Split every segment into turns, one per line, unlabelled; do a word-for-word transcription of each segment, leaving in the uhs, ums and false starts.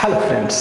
Hello friends,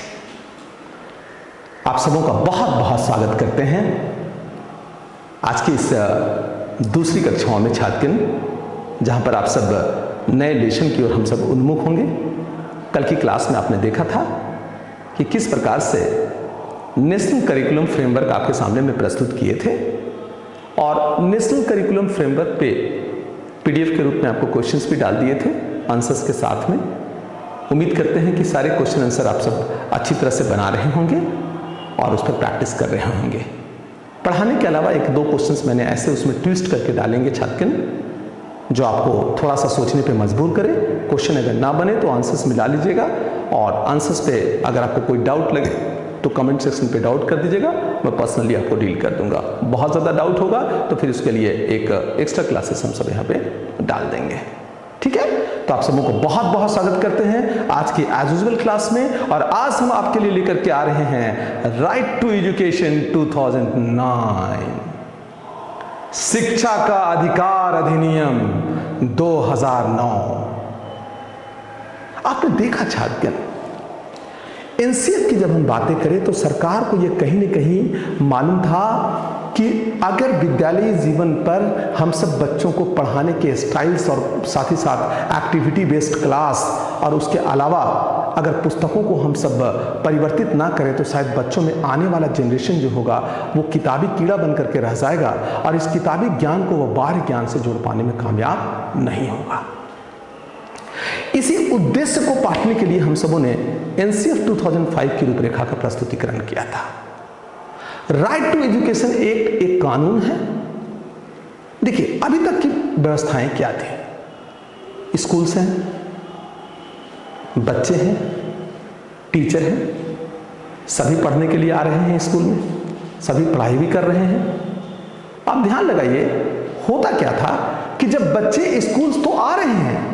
आप सबों का बहुत बहुत स्वागत करते हैं आज की इस दूसरी कक्षाओं में छात्रगण, जहां पर आप सब नए लेसन की ओर हम सब उन्मुख होंगे। कल की क्लास में आपने देखा था कि किस प्रकार से नेशनल करिकुलम फ्रेमवर्क आपके सामने में प्रस्तुत किए थे और नेशनल करिकुलम फ्रेमवर्क पे पीडीएफ के रूप में आपको क्वेश्चंस भी डाल दिए थे आंसर्स के साथ में। उम्मीद करते हैं कि सारे क्वेश्चन आंसर आप सब अच्छी तरह से बना रहे होंगे और उस पर प्रैक्टिस कर रहे होंगे। पढ़ाने के अलावा एक दो क्वेश्चंस मैंने ऐसे उसमें ट्विस्ट करके डालेंगे छात्रगण, जो आपको थोड़ा सा सोचने पे मजबूर करे। क्वेश्चन अगर ना बने तो आंसर्स में डाल लीजिएगा और आंसर्स पे अगर आपको कोई डाउट लगे तो कमेंट सेक्शन पे डाउट कर दीजिएगा, मैं पर्सनली आपको डील कर दूंगा। बहुत ज़्यादा डाउट होगा तो फिर उसके लिए एक एक्स्ट्रा क्लासेस हम सब यहाँ पे डाल देंगे, ठीक है। तो आप सबों को बहुत बहुत स्वागत करते हैं आज की एज यूजुअल क्लास में। और आज हम आपके लिए लेकर के आ रहे हैं राइट टू एजुकेशन दो हज़ार नौ, शिक्षा का अधिकार अधिनियम दो हज़ार नौ। आपने देखा छात्रगण, एनसीएफ की जब हम बातें करें तो सरकार को यह कहीं न कहीं मालूम था कि अगर विद्यालयी जीवन पर हम सब बच्चों को पढ़ाने के स्टाइल्स और साथ ही साथ एक्टिविटी बेस्ड क्लास और उसके अलावा अगर पुस्तकों को हम सब परिवर्तित ना करें तो शायद बच्चों में आने वाला जनरेशन जो होगा वो किताबी कीड़ा बन करके रह जाएगा और इस किताबी ज्ञान को वो बाहरी ज्ञान से जोड़ पाने में कामयाब नहीं होगा। इसी उद्देश्य को पाटने के लिए हम सबों ने एनसीएफ दो हज़ार पाँच की रूपरेखा का प्रस्तुतिकरण किया था। राइट टू एजुकेशन एक्ट एक कानून है। देखिए, अभी तक की व्यवस्थाएं क्या थी? स्कूल्स हैं, बच्चे हैं, टीचर हैं, सभी पढ़ने के लिए आ रहे हैं स्कूल में, सभी पढ़ाई भी कर रहे हैं। आप ध्यान लगाइए, होता क्या था कि जब बच्चे स्कूल तो आ रहे हैं,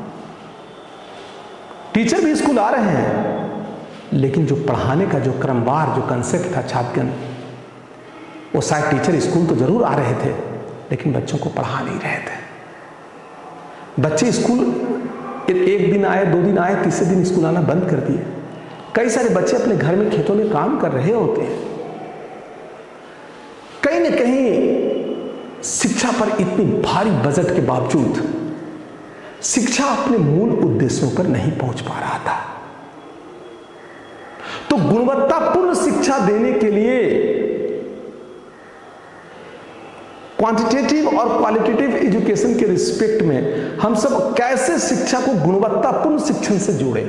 टीचर भी स्कूल आ रहे हैं, लेकिन जो पढ़ाने का जो क्रमवार जो कंसेप्ट था छात्रगण, वो शायद टीचर स्कूल तो जरूर आ रहे थे लेकिन बच्चों को पढ़ा नहीं रहे थे। बच्चे स्कूल एक दिन आए, दो दिन आए, तीसरे दिन स्कूल आना बंद कर दिए। कई सारे बच्चे अपने घर में खेतों में काम कर रहे होते हैं। कहीं न कहीं शिक्षा पर इतनी भारी बजट के बावजूद शिक्षा अपने मूल उद्देश्यों पर नहीं पहुंच पा रहा था। तो गुणवत्तापूर्ण शिक्षा देने के लिए क्वांटिटेटिव और क्वालिटेटिव एजुकेशन के रिस्पेक्ट में हम सब कैसे शिक्षा को गुणवत्तापूर्ण शिक्षण से जोड़े,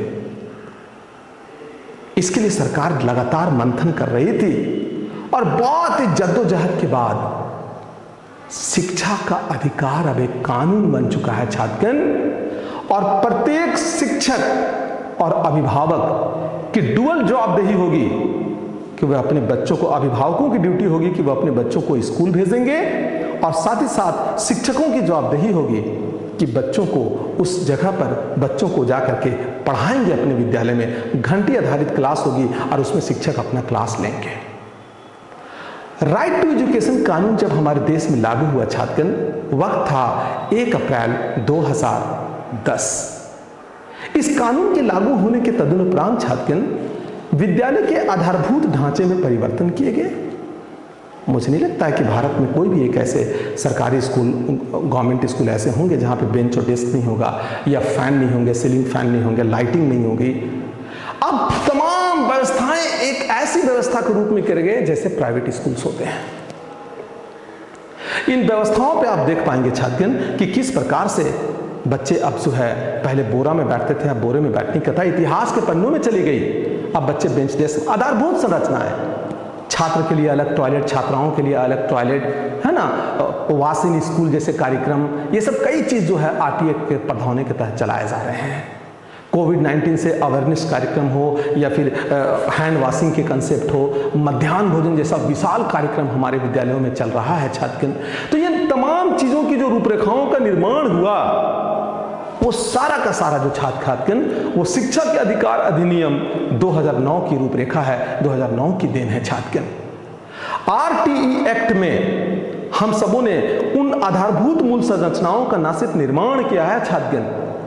इसके लिए सरकार लगातार मंथन कर रही थी और बहुत ही जद्दोजहद के बाद शिक्षा का अधिकार अब एक कानून बन चुका है छात्रगण। और प्रत्येक शिक्षक और अभिभावक की डुअल जवाबदेही होगी कि वह अपने बच्चों को, अभिभावकों की ड्यूटी होगी कि वह अपने बच्चों को स्कूल भेजेंगे और साथ ही साथ शिक्षकों की जवाबदेही होगी कि बच्चों को उस जगह पर बच्चों को जा करके पढ़ाएंगे। अपने विद्यालय में घंटी आधारित क्लास होगी और उसमें शिक्षक अपना क्लास लेंगे। राइट टू एजुकेशन कानून जब हमारे देश में लागू हुआ छात्रगण, वक्त था एक अप्रैल दो हज़ार दस। इस कानून के लागू होने के तदनुपरांत छात्रगण विद्यालय के आधारभूत ढांचे में परिवर्तन किए गए। मुझे नहीं लगता है कि भारत में कोई भी एक ऐसे सरकारी स्कूल, गवर्नमेंट स्कूल ऐसे होंगे जहां पे बेंच और डेस्क नहीं होगा या फैन नहीं होंगे, सीलिंग फैन नहीं होंगे, लाइटिंग नहीं होगी। अब तमाम व्यवस्थाएं एक ऐसी व्यवस्था के रूप में करे गए जैसे प्राइवेट स्कूल्स होते हैं। इन व्यवस्थाओं पे आप देख पाएंगे छात्रगण कि किस प्रकार से बच्चे अब जो है पहले बोरा में बैठते थे, अब बोरे में बैठने की कथा इतिहास के पन्नों में चली गई। अब बच्चे बेंच डेस्क, आधारभूत संरचना है। छात्र के लिए अलग टॉयलेट, छात्राओं के लिए अलग टॉयलेट, है ना, वासिन स्कूल जैसे कार्यक्रम, ये सब कई चीज जो है आरटीए के प्रावधानों के तहत चलाए जा रहे हैं। कोविड नाइन्टीन से अवेयरनेस कार्यक्रम हो या फिर हैंड वॉशिंग के कंसेप्ट हो, मध्याह्न भोजन जैसा विशाल कार्यक्रम हमारे विद्यालयों में चल रहा है छात्रगण। तो ये तमाम चीजों की जो रूपरेखाओं का निर्माण हुआ, वो सारा का सारा जो छात्र छात्रगण वो शिक्षा के अधिकार अधिनियम दो हज़ार नौ की रूपरेखा है, दो हज़ार नौ की देन है छात्रगण। आरटीई एक्ट में हम सबों ने उन आधारभूत मूल संरचनाओं का ना सिर्फ निर्माण किया है छात्रगण,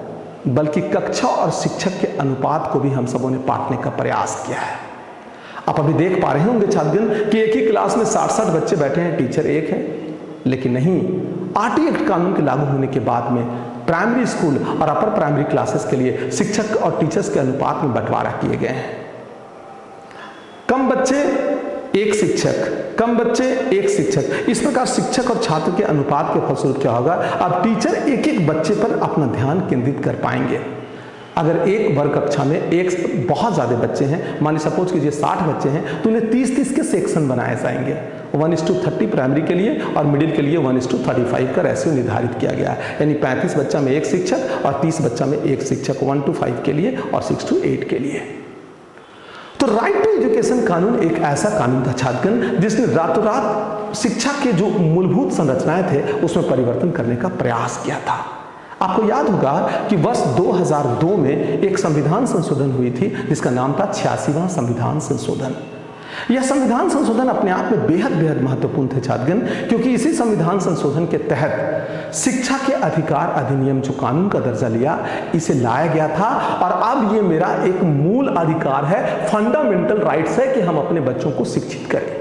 बल्कि कक्षा और शिक्षक के अनुपात को भी हम सबों ने बांटने का प्रयास किया है। आप अभी देख पा रहे होंगे छात्रगण कि एक ही क्लास में साठ साठ बच्चे बैठे हैं, टीचर एक है। लेकिन नहीं, आरटी एक्ट कानून के लागू होने के बाद में प्राइमरी स्कूल और अपर प्राइमरी क्लासेस के लिए शिक्षक और टीचर्स के अनुपात में बंटवारा किए गए हैं। कम बच्चे एक शिक्षक, कम बच्चे एक शिक्षक, इस प्रकार शिक्षक और छात्र के अनुपात के फलस्वरूप क्या होगा, अब टीचर एक एक बच्चे पर अपना ध्यान केंद्रित कर पाएंगे। अगर एक वर्ग कक्षा में एक बहुत ज़्यादा बच्चे हैं, मान लीजिए सपोज कीजिए साठ बच्चे हैं, तो उन्हें तीस तीस के सेक्शन बनाए जाएंगे। One is two thirty primary के लिए और मिडिल के लिए one is two thirty five का रेशियो निर्धारित किया गया है। यानी पैंतीस बच्चा में एक शिक्षक और तीस बच्चा में एक शिक्षक, वन टू फाइव के लिए और सिक्स टू एट के लिए। तो राइट टू एजुकेशन कानून एक ऐसा कानून था छात्रगण जिसने रातों रात शिक्षा के जो मूलभूत संरचनाएं थे उसमें परिवर्तन करने का प्रयास किया था। आपको याद होगा कि वर्ष दो हज़ार दो में एक संविधान संशोधन हुई थी जिसका नाम था छियासीवां संविधान संशोधन। यह संविधान संशोधन अपने आप में बेहद बेहद महत्वपूर्ण थे छात्रगण, क्योंकि इसी संविधान संशोधन के तहत शिक्षा के अधिकार अधिनियम जो कानून का दर्जा लिया, इसे लाया गया था। और अब ये मेरा एक मूल अधिकार है, फंडामेंटल राइट्स है कि हम अपने बच्चों को शिक्षित करें।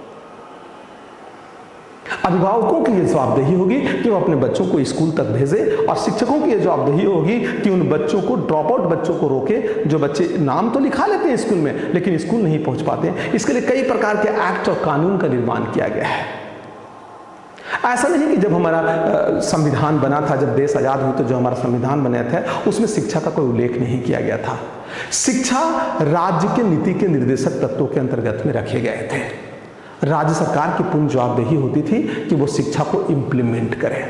अभिभावकों की यह जवाबदेही होगी कि वो अपने बच्चों को स्कूल तक भेजें और शिक्षकों की यह जवाबदेही होगी कि उन बच्चों को, ड्रॉप आउट बच्चों को रोके, जो बच्चे नाम तो लिखा लेते हैं स्कूल में लेकिन स्कूल नहीं पहुंच पाते। इसके लिए कई प्रकार के एक्ट और कानून का निर्माण किया गया है। ऐसा नहीं कि जब हमारा संविधान बना था, जब देश आजाद हुई तो जो हमारा संविधान बना था उसमें शिक्षा का कोई उल्लेख नहीं किया गया था। शिक्षा राज्य के नीति के निर्देशक तत्वों के अंतर्गत में रखे गए थे। राज्य सरकार की पूर्ण जवाबदेही होती थी कि वो शिक्षा को इंप्लीमेंट करे।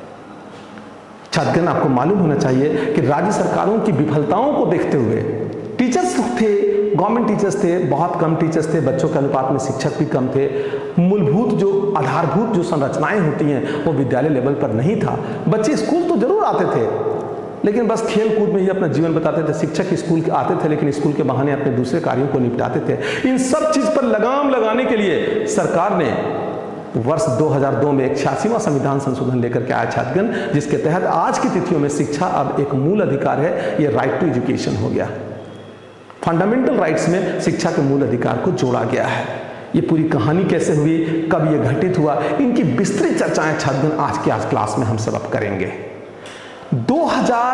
छात्रगण, आपको मालूम होना चाहिए कि राज्य सरकारों की विफलताओं को देखते हुए टीचर्स थे, गवर्नमेंट टीचर्स थे, बहुत कम टीचर्स थे, बच्चों के अनुपात में शिक्षक भी कम थे, मूलभूत जो आधारभूत जो संरचनाएं होती हैं वो विद्यालय लेवल पर नहीं था। बच्चे स्कूल तो जरूर आते थे लेकिन बस खेल कूद में ही अपना जीवन बताते थे। शिक्षक स्कूल आते थे लेकिन स्कूल के बहाने अपने दूसरे कार्यों को निपटाते थे। इन सब चीज पर लगाम लगाने के लिए सरकार ने वर्ष दो हज़ार दो में एक छियासीवां संविधान संशोधन लेकर के आया छात्रगण, जिसके तहत आज की तिथियों में शिक्षा अब एक मूल अधिकार है। ये राइट टू एजुकेशन हो गया। फंडामेंटल राइट्स में शिक्षा के मूल अधिकार को जोड़ा गया है। ये पूरी कहानी कैसे हुई, कब ये घटित हुआ, इनकी विस्तृत चर्चाएं छात्रगण आज की आज क्लास में हम सब अब करेंगे। दो हज़ार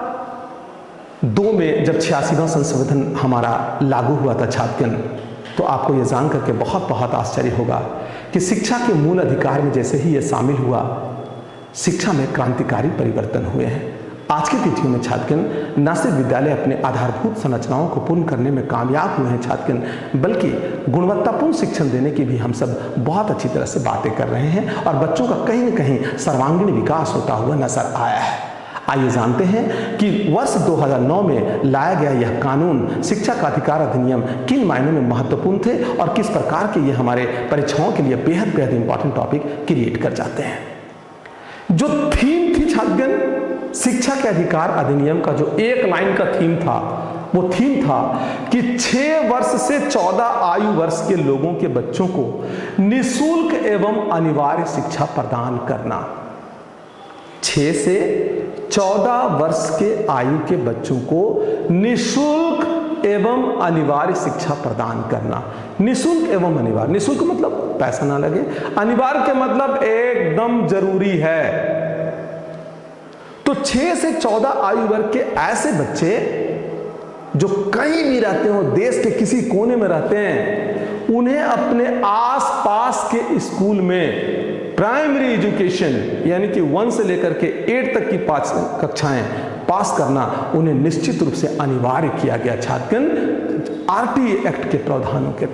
दो में जब छियासीवां संशोधन हमारा लागू हुआ था छात्रगण, तो आपको यह जान करके बहुत बहुत आश्चर्य होगा कि शिक्षा के मूल अधिकार में जैसे ही यह शामिल हुआ, शिक्षा में क्रांतिकारी परिवर्तन हुए हैं। आज की तिथियों में छात्रगण न सिर्फ विद्यालय अपने आधारभूत संरचनाओं को पूर्ण करने में कामयाब हुए हैं छात्रगण, बल्कि गुणवत्तापूर्ण शिक्षण देने की भी हम सब बहुत अच्छी तरह से बातें कर रहे हैं और बच्चों का कहीं न कहीं सर्वांगीण विकास होता हुआ नजर आया है। आइए जानते हैं कि वर्ष दो हज़ार नौ में लाया गया यह कानून शिक्षा का अधिकार अधिनियम किन मायनों में महत्वपूर्ण थे और किस प्रकार के ये हमारे परीक्षाओं के लिए बेहद बेहद इंपॉर्टेंट टॉपिक क्रिएट कर जाते हैं। जो थीम थी छात्रगण शिक्षा के अधिकार अधिनियम का, जो एक लाइन का थीम था, वो थीम था कि छह वर्ष से चौदह आयु वर्ष के लोगों के बच्चों को निःशुल्क एवं अनिवार्य शिक्षा प्रदान करना। छह से चौदह वर्ष के आयु के बच्चों को निःशुल्क एवं अनिवार्य शिक्षा प्रदान करना। निःशुल्क एवं अनिवार्य, निःशुल्क मतलब पैसा ना लगे, अनिवार्य के मतलब एकदम जरूरी है। तो छह से चौदह आयु वर्ग के ऐसे बच्चे जो कहीं भी रहते हो, देश के किसी कोने में रहते हैं, उन्हें अपने आसपास के स्कूल में प्राइमरी एजुकेशन यानी कि वन से लेकर के एट तक की पांच कक्षाएं पास करना उन्हें निश्चित रूप से अनिवार्य किया गया छात्रगण आरटीए एक्ट के प्रावधानों के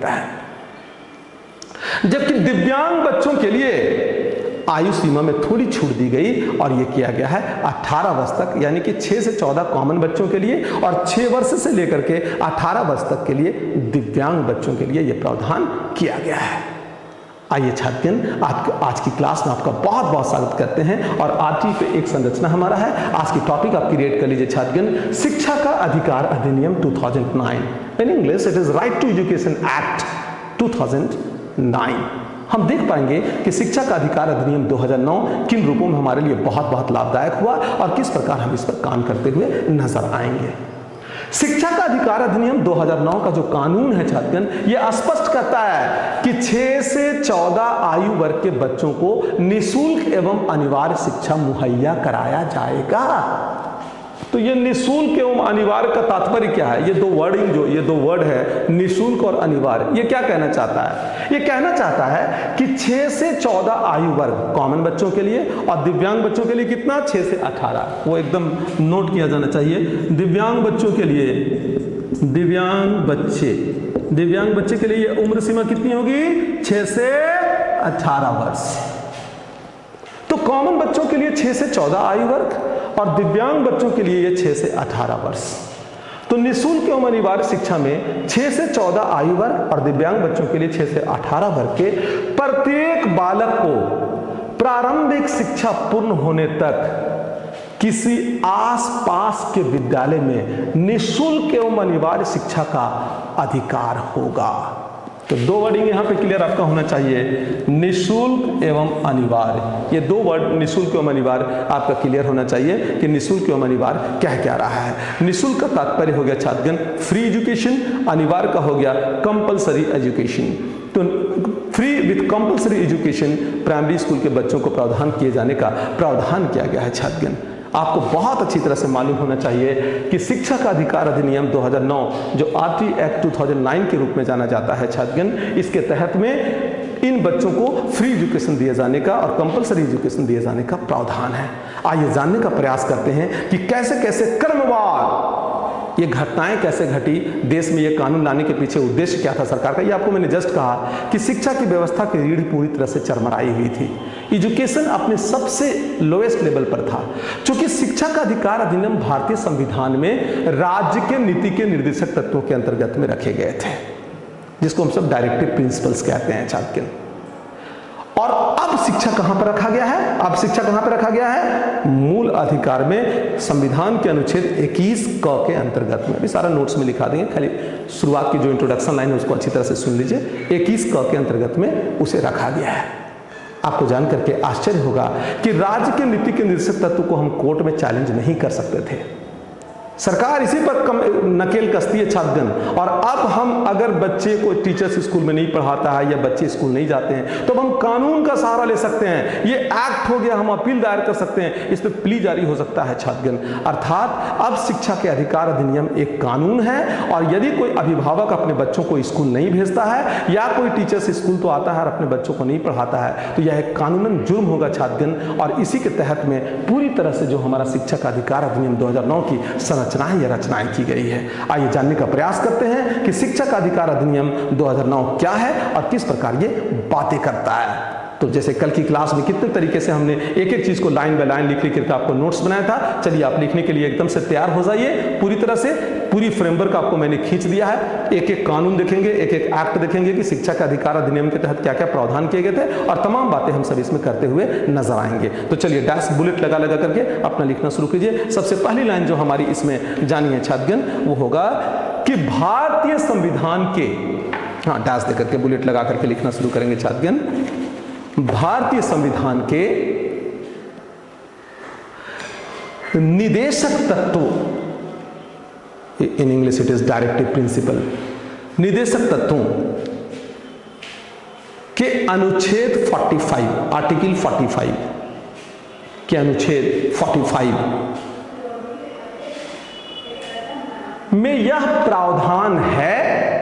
तहत। जबकि दिव्यांग बच्चों के लिए आयु सीमा में थोड़ी छूट दी गई और यह किया गया है अठारह वर्ष तक, यानी कि छह से चौदह कॉमन बच्चों के लिए और छह वर्ष से लेकर के अठारह वर्ष तक के लिए दिव्यांग बच्चों के लिए यह प्रावधान किया गया है। आइए छात्रगण, आज आज की क्लास में आपका बहुत बहुत स्वागत करते हैं और आज की पे एक संरचना हमारा है। आज की टॉपिक आप क्रिएट कर लीजिए छात्रगण, शिक्षा का अधिकार अधिनियम दो हज़ार नौ। In English it is right to education act दो हज़ार नौ। हम देख पाएंगे कि शिक्षा का अधिकार अधिनियम दो हज़ार नौ किन रूपों में हमारे लिए बहुत बहुत लाभदायक हुआ और किस प्रकार हम इस पर काम करते हुए नजर आएंगे। शिक्षा का अधिकार अधिनियम दो हज़ार नौ का जो कानून है छात्रगण, यह स्पष्ट करता है कि छह से चौदह आयु वर्ग के बच्चों को निःशुल्क एवं अनिवार्य शिक्षा मुहैया कराया जाएगा। तो ये निःशुल्क एवं अनिवार्य का तात्पर्य क्या है? ये दो वर्डिंग जो ये दो वर्ड है निःशुल्क और अनिवार्य, ये क्या कहना चाहता है? ये कहना चाहता है कि छह से चौदह आयु वर्ग कॉमन बच्चों के लिए और दिव्यांग बच्चों के लिए कितना? छह से अठारह। वो एकदम नोट किया जाना चाहिए। दिव्यांग बच्चों के लिए, दिव्यांग बच्चे दिव्यांग बच्चे के लिए उम्र सीमा कितनी होगी? छह से अठारह वर्ष। तो कॉमन बच्चों के लिए छह से चौदह आयु वर्ग और दिव्यांग बच्चों के लिए ये छह से अठारह वर्ष। तो निःशुल्क एवं अनिवार्य शिक्षा में छह से चौदह आयु वर्ग और दिव्यांग बच्चों के लिए छह से अठारह वर्ग के प्रत्येक बालक को प्रारंभिक शिक्षा पूर्ण होने तक किसी आसपास के विद्यालय में निःशुल्क एवं अनिवार्य शिक्षा का अधिकार होगा। तो दो वर्डिंग यहां पे क्लियर आपका होना चाहिए, निःशुल्क एवं अनिवार्य। ये दो वर्ड निःशुल्क एवं अनिवार्य आपका क्लियर होना चाहिए कि निःशुल्क एवं अनिवार्य क्या क्या रहा है। निःशुल्क का तात्पर्य हो गया छात्रगण फ्री एजुकेशन, अनिवार्य का हो गया कंपलसरी एजुकेशन। तो free with compulsory education primary school के बच्चों को प्रावधान किए जाने का प्रावधान किया गया है छात्रगण। आपको बहुत अच्छी तरह से मालूम होना चाहिए कि शिक्षा का अधिकार अधिनियम दो हज़ार नौ जो आरटी एक्ट दो हज़ार नौ के रूप में जाना जाता है छात्रगण, इसके तहत में इन बच्चों को फ्री एजुकेशन दिए जाने का और कंपलसरी एजुकेशन दिए जाने का प्रावधान है। आइए जानने का प्रयास करते हैं कि कैसे कैसे क्रमवार ये घटनाएं कैसे घटी, देश में ये कानून लाने के पीछे उद्देश्य क्या था सरकार का। ये आपको मैंने जस्ट कहा कि शिक्षा की व्यवस्था की रीढ़ पूरी तरह से चरमराई हुई थी। एजुकेशन अपने सबसे लोएस्ट लेवल पर था। चूंकि शिक्षा का अधिकार अधिनियम भारतीय संविधान में राज्य के नीति के निर्देशक तत्वों के अंतर्गत में रखे गए थे, जिसको हम सब डायरेक्टिव प्रिंसिपल्स कहते हैं छात्र। और अब शिक्षा कहां पर रखा गया है? अब शिक्षा कहां पर रखा गया है? मूल अधिकार में संविधान के अनुच्छेद इक्कीस क के अंतर्गत में। अभी सारा नोट्स में लिखा देंगे, खाली शुरुआत की जो इंट्रोडक्शन लाइन है उसको अच्छी तरह से सुन लीजिए। इक्कीस क के अंतर्गत में उसे रखा गया है। आपको जान करके आश्चर्य होगा कि राज्य के नीति के निर्देशक तत्व को हम कोर्ट में चैलेंज नहीं कर सकते थे। सरकार इसी पर कम नकेल कसती है छात्रगण। और अब हम अगर बच्चे को टीचर्स स्कूल में नहीं पढ़ाता है या बच्चे स्कूल नहीं जाते हैं तो हम कानून का सहारा ले सकते हैं। ये एक्ट हो गया, हम अपील दायर कर सकते हैं, इस पर प्ली जारी हो सकता है छात्रगण। अर्थात अब शिक्षा के अधिकार अधिनियम एक कानून है और यदि कोई अभिभावक अपने बच्चों को स्कूल नहीं भेजता है या कोई टीचर्स स्कूल तो आता है और अपने बच्चों को नहीं पढ़ाता है तो यह एक कानूनन जुर्म होगा छात्रगण। और इसी के तहत में पूरी तरह से जो हमारा शिक्षा का अधिकार अधिनियम दो हज़ार नौ की रचनाएं या रचनाएं की गई है। आइए जानने का प्रयास करते हैं कि शिक्षा का अधिकार अधिनियम दो हज़ार नौ क्या है और किस प्रकार ये बातें करता है। तो जैसे कल की क्लास में कितने तरीके से हमने एक एक चीज को लाइन बाय लाइन लिख लिख करके आपको नोट्स बनाया था। चलिए आप लिखने के लिए एकदम से तैयार हो जाइए। पूरी तरह से पूरी फ्रेमवर्क आपको मैंने खींच दिया है। एक एक कानून देखेंगे, एक एक एक्ट देखेंगे कि शिक्षा का अधिकार अधिनियम के तहत क्या क्या प्रावधान किए गए थे और तमाम बातें हम सब इसमें करते हुए नजर आएंगे। तो चलिए डैश बुलेट लगा लगा करके अपना लिखना शुरू कीजिए। सबसे पहली लाइन जो हमारी इसमें जानी है छात्रगण वो होगा कि भारतीय संविधान के, हाँ डैश दे करके बुलेट लगा करके लिखना शुरू करेंगे छात्रगण, भारतीय संविधान के निदेशक तत्वों, in English it is directive principle, निदेशक तत्वों के अनुच्छेद पैंतालीस, आर्टिकल पैंतालीस के अनुच्छेद पैंतालीस में यह प्रावधान है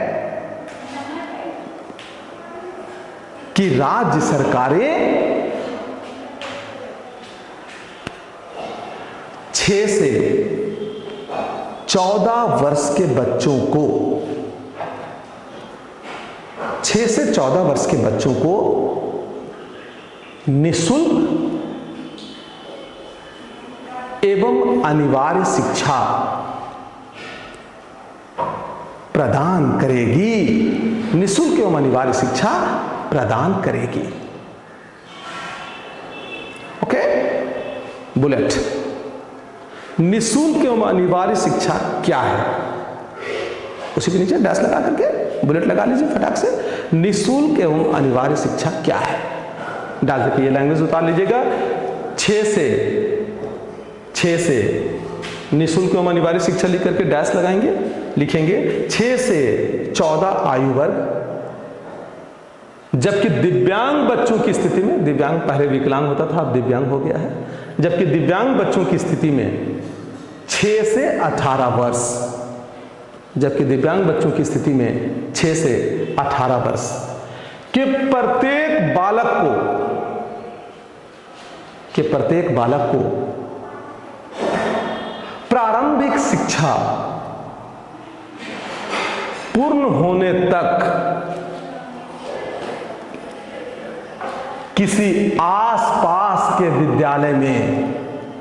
कि राज्य सरकारें छह से चौदह वर्ष के बच्चों को छह से चौदह वर्ष के बच्चों को निःशुल्क एवं अनिवार्य शिक्षा प्रदान करेगी। निःशुल्क एवं अनिवार्य शिक्षा प्रदान करेगी। Okay, bullet. निःशुल्क एवं अनिवार्य शिक्षा क्या है, उसी के नीचे डैश लगा करके बुलेट लगा लीजिए फटाक से। निःशुल्क एवं अनिवार्य शिक्षा क्या है? डाल सकते, ये लैंग्वेज उतार लीजिएगा। छः से छः से निःशुल्क एवं अनिवार्य शिक्षा लिख करके डैश लगाएंगे, लिखेंगे छः से चौदह आयु वर्ग, जबकि दिव्यांग बच्चों की स्थिति में, दिव्यांग पहले विकलांग होता था, अब दिव्यांग हो गया है, जबकि दिव्यांग बच्चों की स्थिति में छः से अठारह वर्ष, जबकि दिव्यांग बच्चों की स्थिति में छः से अठारह वर्ष के प्रत्येक बालक को के प्रत्येक बालक को प्रारंभिक शिक्षा पूर्ण होने तक किसी आसपास के विद्यालय में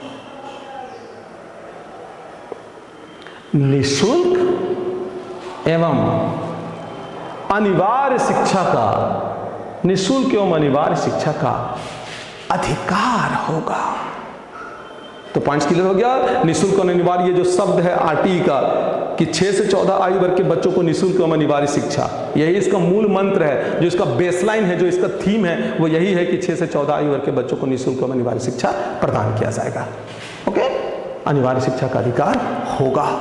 निःशुल्क एवं अनिवार्य शिक्षा का निःशुल्क एवं अनिवार्य शिक्षा का अधिकार होगा। तो पॉइंट्स क्लियर हो गया। निःशुल्क और अनिवार्य, ये जो शब्द है आरटीई का कि छह से चौदह आयु वर्ग के बच्चों को निःशुल्क एवं अनिवार्य शिक्षा, यही इसका मूल मंत्र है, जो इसका बेसलाइन है, जो इसका थीम है, वो यही है कि छह से चौदह आयु वर्ग के बच्चों को निःशुल्क एवं अनिवार्य शिक्षा प्रदान किया जाएगा। ओके, अनिवार्य शिक्षा का अधिकार होगा।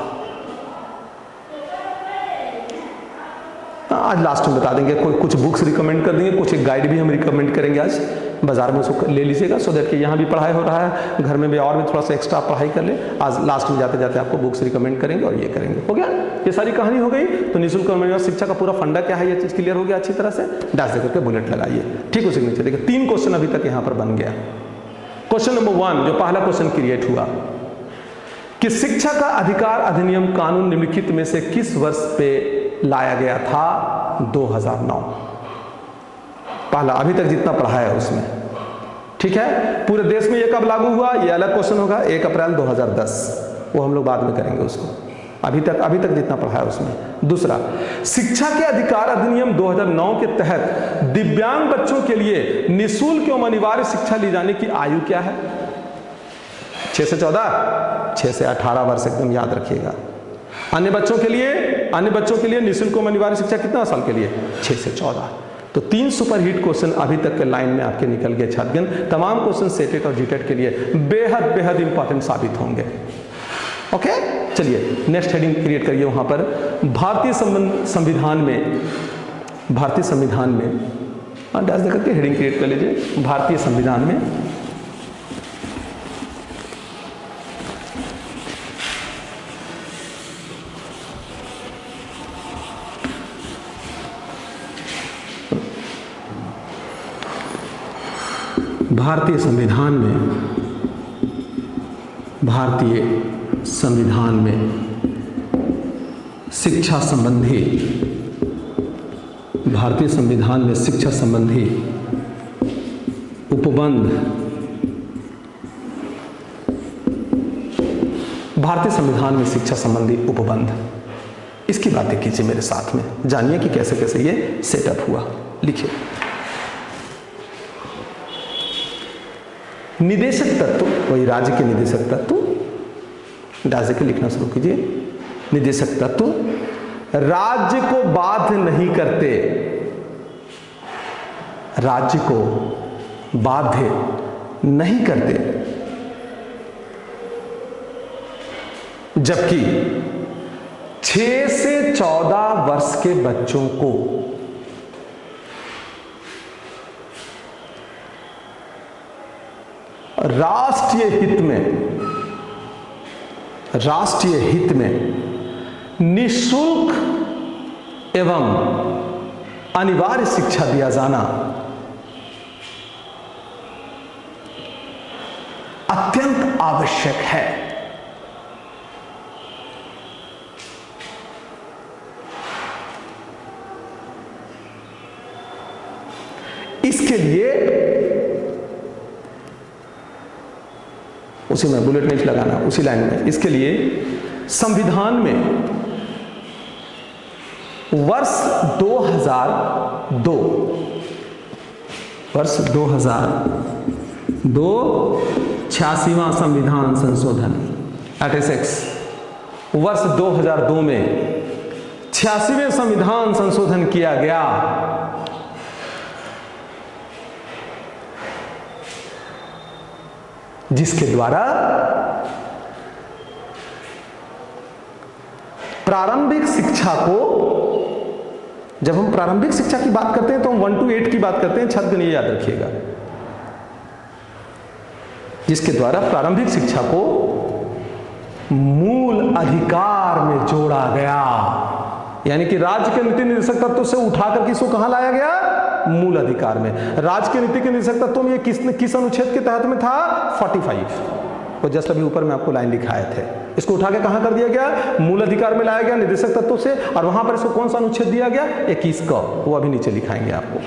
आज लास्ट में बता देंगे, कोई कुछ बुक्स रिकमेंड कर देंगे, कुछ एक गाइड भी हम रिकमेंड करेंगे। आज बाजार में उसको ले लीजिएगा, सो दैट कि यहाँ भी पढ़ाई हो रहा है, घर में भी और भी थोड़ा सा एक्स्ट्रा पढ़ाई कर ले। आज लास्ट में जाते जाते आपको बुक्स रिकमेंड करेंगे और ये करेंगे। हो गया, ये सारी कहानी हो गई। तो निःशुल्क और शिक्षा का पूरा फंडा क्या है, ये चीज़ क्लियर हो गया अच्छी तरह से। डैश दे करके बुलेट लगाइए, ठीक उसी के नीचे देखिए तीन क्वेश्चन अभी तक यहाँ पर बन गया। क्वेश्चन नंबर वन, जो पहला क्वेश्चन क्रिएट हुआ कि शिक्षा का अधिकार अधिनियम कानून निम्नलिखित में से किस वर्ष पे लाया गया था? दो हज़ार नौ। पहला, अभी तक जितना पढ़ा है उसमें, ठीक है। पूरे देश में ये कब लागू हुआ, ये अलग क्वेश्चन होगा, एक अप्रैल दो हज़ार दस, वो हम लोग बाद में करेंगे उसको। अभी तक अभी तक जितना पढ़ा है उसमें। दूसरा, शिक्षा के अधिकार अधिनियम दो हज़ार नौ के तहत दिव्यांग बच्चों के लिए निःशुल्क एवं अनिवार्य शिक्षा ली जाने की आयु क्या है? छह से चौदह, छह से अठारह वर्ष, एकदम याद रखिएगा। अन्य बच्चों के लिए अन्य बच्चों के लिए निःशुल्क एवं अनिवार्य शिक्षा कितना साल के लिए? छह से चौदह। तो तीन सुपर हिट क्वेश्चन अभी तक के लाइन में आपके निकल गए छात्रगण। तमाम क्वेश्चन सेटेट और जीटेट के लिए बेहद बेहद इंपॉर्टेंट साबित होंगे। ओके, चलिए नेक्स्ट हेडिंग क्रिएट करिए वहां पर। भारतीय संविधान में भारतीय संविधान में डैश देकर के हेडिंग क्रिएट कर लीजिए। भारतीय संविधान में भारतीय संविधान में भारतीय संविधान में शिक्षा संबंधी भारतीय संविधान में शिक्षा संबंधी उपबंध भारतीय संविधान में शिक्षा संबंधी उपबंध, इसकी बातें कीजिए मेरे साथ में, जानिए कि कैसे कैसे ये सेटअप हुआ। लिखिए, निदेशक तत्व, वही राज्य के निदेशक तत्व, डाल के लिखना शुरू कीजिए। निदेशक तत्व राज्य को बाध्य नहीं करते, राज्य को बाध्य नहीं करते, जबकि छह से चौदह वर्ष के बच्चों को राष्ट्रीय हित में राष्ट्रीय हित में निःशुल्क एवं अनिवार्य शिक्षा दिया जाना अत्यंत आवश्यक है। इसके लिए उसी में बुलेट नहीं लगाना, उसी लाइन में, इसके लिए संविधान में वर्ष दो हज़ार दो वर्ष दो हज़ार दो छियासीवां संविधान संशोधन छियासी वर्ष दो हज़ार दो में छियासीवें संविधान संशोधन किया गया। जिसके द्वारा प्रारंभिक शिक्षा को, जब हम प्रारंभिक शिक्षा की बात करते हैं तो हम वन टू एट की बात करते हैं, छात्र ये याद रखिएगा, जिसके द्वारा प्रारंभिक शिक्षा को मूल अधिकार में जोड़ा गया। यानी कि राज्य के नीति निर्देशक तत्व से उठाकर किसको कहां लाया गया? मूल अधिकार में। राज्य के नीति के निर्देशक तत्व में ये किस किस अनुच्छेद के तहत में था? पैंतालीस। वो जस्ट अभी ऊपर में आपको लाइन लिखाए थे, इसको उठा के कहां कर दिया गया? मूल अधिकार में लाया गया निर्देशक तत्व से, और वहां पर इसको कौन सा अनुच्छेद दिया गया? इक्कीस का, वो अभी नीचे लिखाएंगे आपको।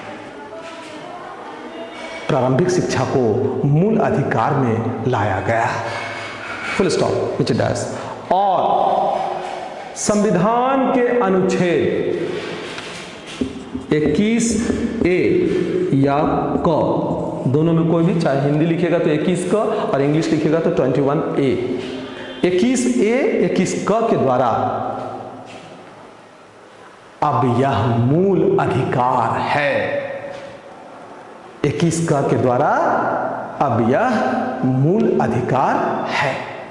प्रारंभिक शिक्षा को मूल अधिकार में लाया गया, फुल स्टॉप, नीचे डैश। और संविधान के अनुच्छेद इक्कीस ए या क, दोनों में कोई भी, चाहे हिंदी लिखेगा तो इक्कीस क और इंग्लिश लिखेगा तो इक्कीस ए, इक्कीस ए इक्कीस क के द्वारा अब यह मूल अधिकार है। इक्कीस क के द्वारा अब यह मूल अधिकार है।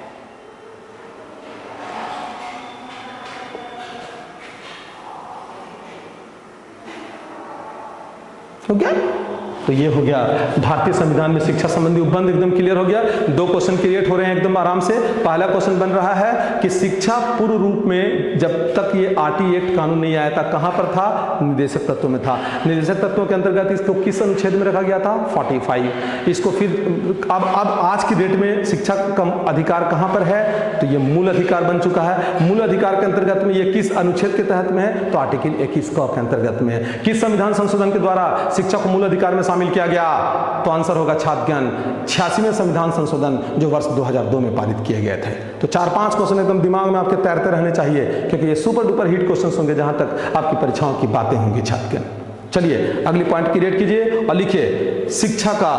हो गया? तो ये हो गया भारतीय संविधान में शिक्षा संबंधी उपबंध, एकदम क्लियर हो गया। दो क्वेश्चन क्रिएट हो रहे हैं एकदम आराम से। पहला क्वेश्चन बन रहा है कि शिक्षा पूर्व रूप में जब तक ये आरटी एक्ट कानून नहीं आया था कहां पर था? निर्देशक तत्वों में था। निर्देशक तत्वों के अंतर्गत इसको किस अनुच्छेद में रखा गया था? पैंतालीस। इसको फिर अब अब आज की डेट में शिक्षा का अधिकार कहां पर है? तो ये मूल अधिकार बन चुका है। मूल अधिकार के अंतर्गत में ये किस अनुच्छेद के तहत में है? तो आर्टिकल इक्कीस क के अंतर्गत में है। किस संविधान संशोधन के द्वारा शिक्षा को मूल अधिकार में शामिल किया गया? तो आंसर होगा छात्रज्ञान छियासीवें संविधान संशोधन, जो वर्ष दो हज़ार दो में पारित किए गए थे। तो चार पांच क्वेश्चन एकदम दिमाग में आपके तैरते रहने चाहिए, क्योंकि ये सुपर डुपर हिट क्वेश्चन होंगे जहां तक आपकी परीक्षाओं की बातें होंगी छात्रज्ञान। चलिए अगली पॉइंट क्रिएट कीजिए और लिखिए शिक्षा का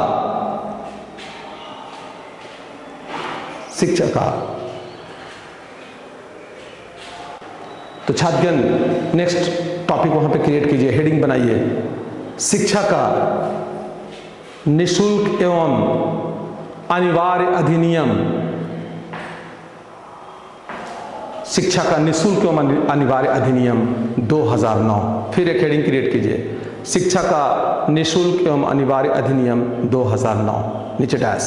शिक्षा का तो छात्रगण नेक्स्ट टॉपिक वहां पे क्रिएट कीजिए, हेडिंग बनाइए, शिक्षा का निःशुल्क एवं अनिवार्य अधिनियम। शिक्षा का निःशुल्क एवं अनिवार्य अधिनियम दो हज़ार नौ। फिर एक हेडिंग क्रिएट कीजिए, शिक्षा का निःशुल्क एवं अनिवार्य अधिनियम दो हज़ार नौ, नीचे डैश।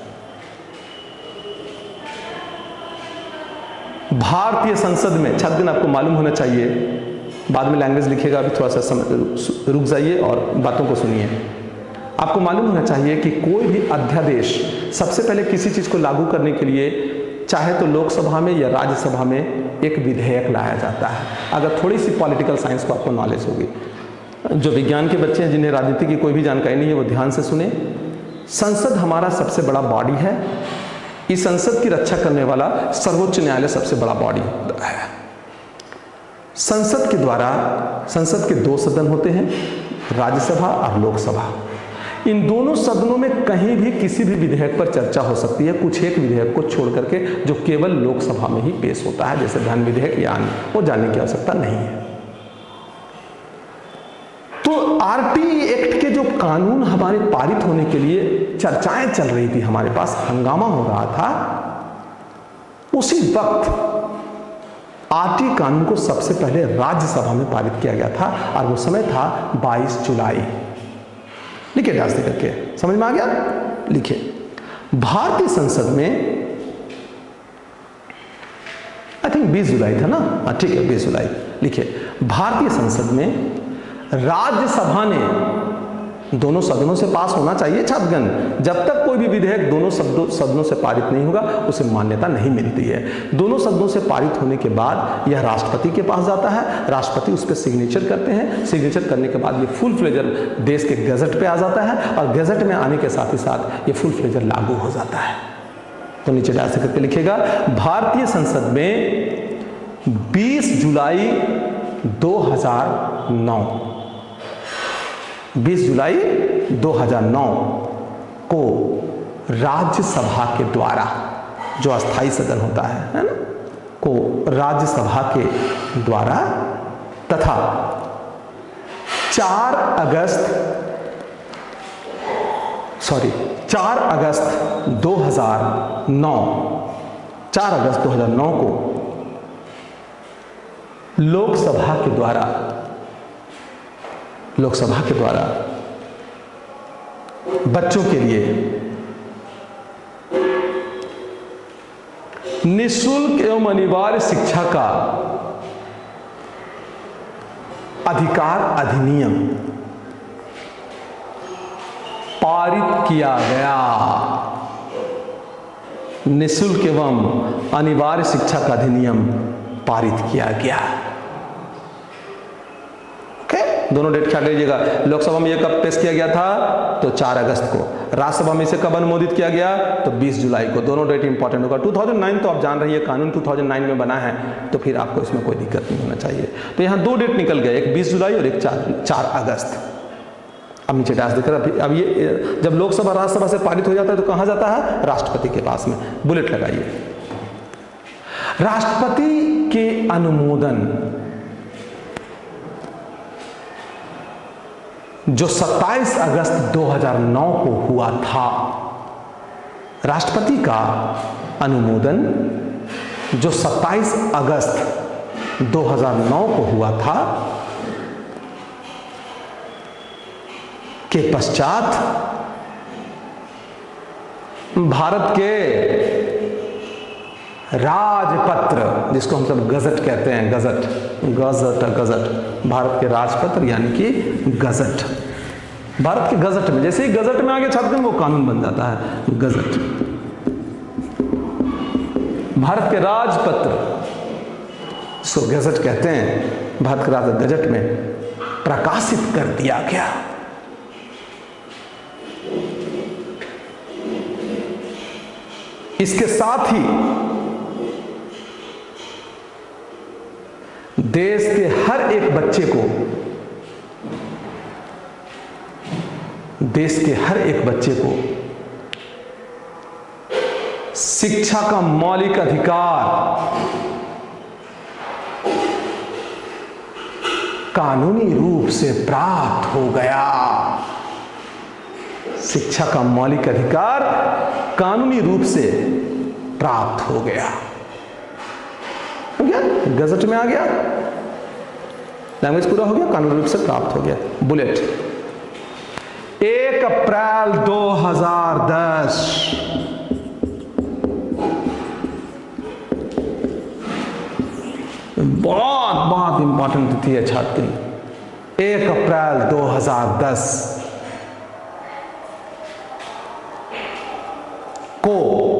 भारतीय संसद में, छात्रगण आपको मालूम होना चाहिए, बाद में लैंग्वेज लिखेगा, अभी थोड़ा सा रुक जाइए और बातों को सुनिए। आपको मालूम होना चाहिए कि कोई भी अध्यादेश सबसे पहले किसी चीज को लागू करने के लिए चाहे तो लोकसभा में या राज्यसभा में एक विधेयक लाया जाता है। अगर थोड़ी सी पॉलिटिकल साइंस को आपको नॉलेज होगी, जो विज्ञान के बच्चे हैं जिन्हें राजनीति की कोई भी जानकारी नहीं है वो ध्यान से सुने। संसद हमारा सबसे बड़ा बॉडी है। इस संसद की रक्षा करने वाला सर्वोच्च न्यायालय सबसे बड़ा बॉडी है। संसद के द्वारा, संसद के दो सदन होते हैं, राज्यसभा और लोकसभा। इन दोनों सदनों में कहीं भी किसी भी विधेयक पर चर्चा हो सकती है, कुछ एक विधेयक को छोड़ करके जो केवल लोकसभा में ही पेश होता है, जैसे धन विधेयक या अन्य, वो जानने की आवश्यकता नहीं है। तो आरटी एक्ट के जो कानून हमारे पारित होने के लिए चर्चाएं चल रही थी, हमारे पास हंगामा हो रहा था, उसी वक्त आरटी कानून को सबसे पहले राज्यसभा में पारित किया गया था और वो समय था बाईस जुलाई। लिखिए डांस करके, समझ में आ गया? लिखिए, भारतीय संसद में आई थिंक बीस जुलाई था ना, हाँ ठीक है बीस जुलाई। लिखिए, भारतीय संसद में राज्यसभा ने, दोनों सदनों से पास होना चाहिए छात्रगण, जब तक कोई भी विधेयक दोनों सदनों से पारित नहीं होगा उसे मान्यता नहीं मिलती है। दोनों सदनों से पारित होने के बाद यह राष्ट्रपति के पास जाता है, राष्ट्रपति उस पर सिग्नेचर करते हैं, सिग्नेचर करने के बाद ये फुल फ्लेजर देश के गजट पे आ जाता है और गजट में आने के साथ ही साथ ये फुल फ्लेजर लागू हो जाता है। तो नीचे जा करके लिखेगा, भारतीय संसद में बीस जुलाई दो हज़ार नौ, बीस जुलाई दो हज़ार नौ को राज्यसभा के द्वारा, जो अस्थाई सदन होता है, है ना, को राज्यसभा के द्वारा तथा चार अगस्त सॉरी चार अगस्त दो हज़ार नौ चार अगस्त दो हज़ार नौ को लोकसभा के द्वारा लोकसभा के द्वारा बच्चों के लिए निःशुल्क एवं अनिवार्य शिक्षा का अधिकार अधिनियम पारित किया गया। निःशुल्क एवं अनिवार्य शिक्षा का अधिनियम पारित किया गया। दोनों डेट ख्याल लीजिएगा। लोकसभा में यह कब पेश किया गया था? तो चार अगस्त को। राज्यसभा में इसे कब अनुमोदित किया गया? तो बीस जुलाई को। दोनों डेट इंपॉर्टेंट होगा। दो हज़ार नौ तो आप जान रही है, कानून दो हज़ार नौ में बना है, तो फिर आपको इसमें कोई दिक्कत नहीं होना चाहिए। तो यहाँ दो डेट निकल गए, एक बीस जुलाई और एक चार चार अगस्त। अब नीचे डैश देकर अभी अब ये जब लोकसभा राज्यसभा से पारित हो जाता है तो कहाँ जाता है? राष्ट्रपति के पास में। बुलेट लगाइए। राष्ट्रपति के अनुमोदन जो सत्ताईस अगस्त दो हज़ार नौ को हुआ था, राष्ट्रपति का अनुमोदन जो सत्ताईस अगस्त दो हज़ार नौ को हुआ था, के पश्चात भारत के राजपत्र, जिसको हम सब गजट कहते हैं, गजट गजट गजट भारत के राजपत्र यानी कि गजट, भारत के गजट में जैसे ही गजट में आगे छात्रगण वो कानून बन जाता है। गजट भारत के राजपत्र, जिसको गजट कहते हैं, भारत के राज गजट में प्रकाशित कर दिया गया। इसके साथ ही देश के हर एक बच्चे को देश के हर एक बच्चे को शिक्षा का मौलिक अधिकार कानूनी रूप से प्राप्त हो गया। शिक्षा का मौलिक अधिकार कानूनी रूप से प्राप्त हो गया। हो गया, गजट में आ गया, लैंग्वेज पूरा हो गया, कानूनी रूप से प्राप्त हो गया। बुलेट एक अप्रैल दो हज़ार दस बहुत बहुत इंपॉर्टेंट तिथि है छात्र। एक अप्रैल दो हज़ार दस को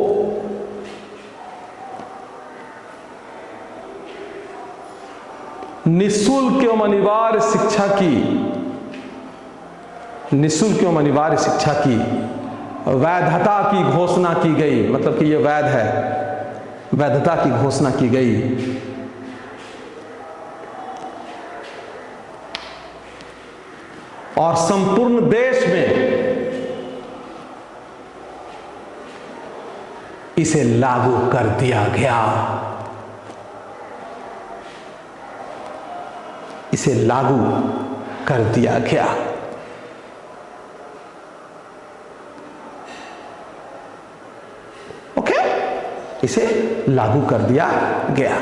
निःशुल्क एवं अनिवार्य शिक्षा की निःशुल्क एवं अनिवार्य शिक्षा की वैधता की घोषणा की गई। मतलब कि यह वैध है, वैधता की घोषणा की गई। और संपूर्ण देश में इसे लागू कर दिया गया। इसे लागू कर दिया गया। ओके, इसे लागू कर दिया गया।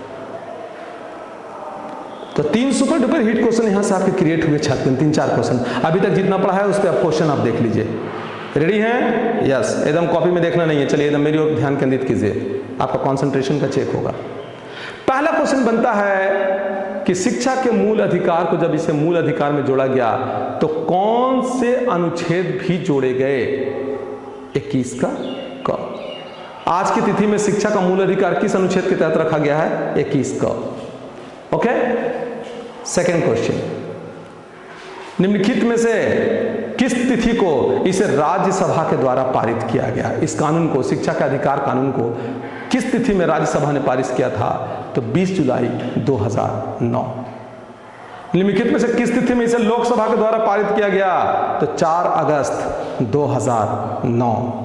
तो तीन सुपर डुपर हिट क्वेश्चन यहां से आपके क्रिएट हुए छात्र, तीन चार क्वेश्चन। अभी तक जितना पढ़ा है उस पर आप क्वेश्चन आप देख लीजिए। रेडी हैं? यस, एकदम कॉपी में देखना नहीं है। चलिए एकदम मेरी ओर ध्यान केंद्रित कीजिए, आपका कंसंट्रेशन का चेक होगा। पहला क्वेश्चन बनता है कि शिक्षा के मूल अधिकार को जब इसे मूल अधिकार में जोड़ा गया तो कौन से अनुच्छेद भी जोड़े गए? इक्कीस का क। आज की तिथि में शिक्षा का मूल अधिकार किस अनुच्छेद के तहत रखा गया है? इक्कीस का। ओके, सेकेंड क्वेश्चन, निम्नलिखित में से किस तिथि को इसे राज्यसभा के द्वारा पारित किया गया? इस कानून को, शिक्षा के अधिकार कानून को किस तिथि में राज्यसभा ने पारित किया था? तो बीस जुलाई दो हज़ार नौ। निम्नलिखित में से किस तिथि में इसे लोकसभा के द्वारा पारित किया गया? तो चार अगस्त दो हज़ार नौ।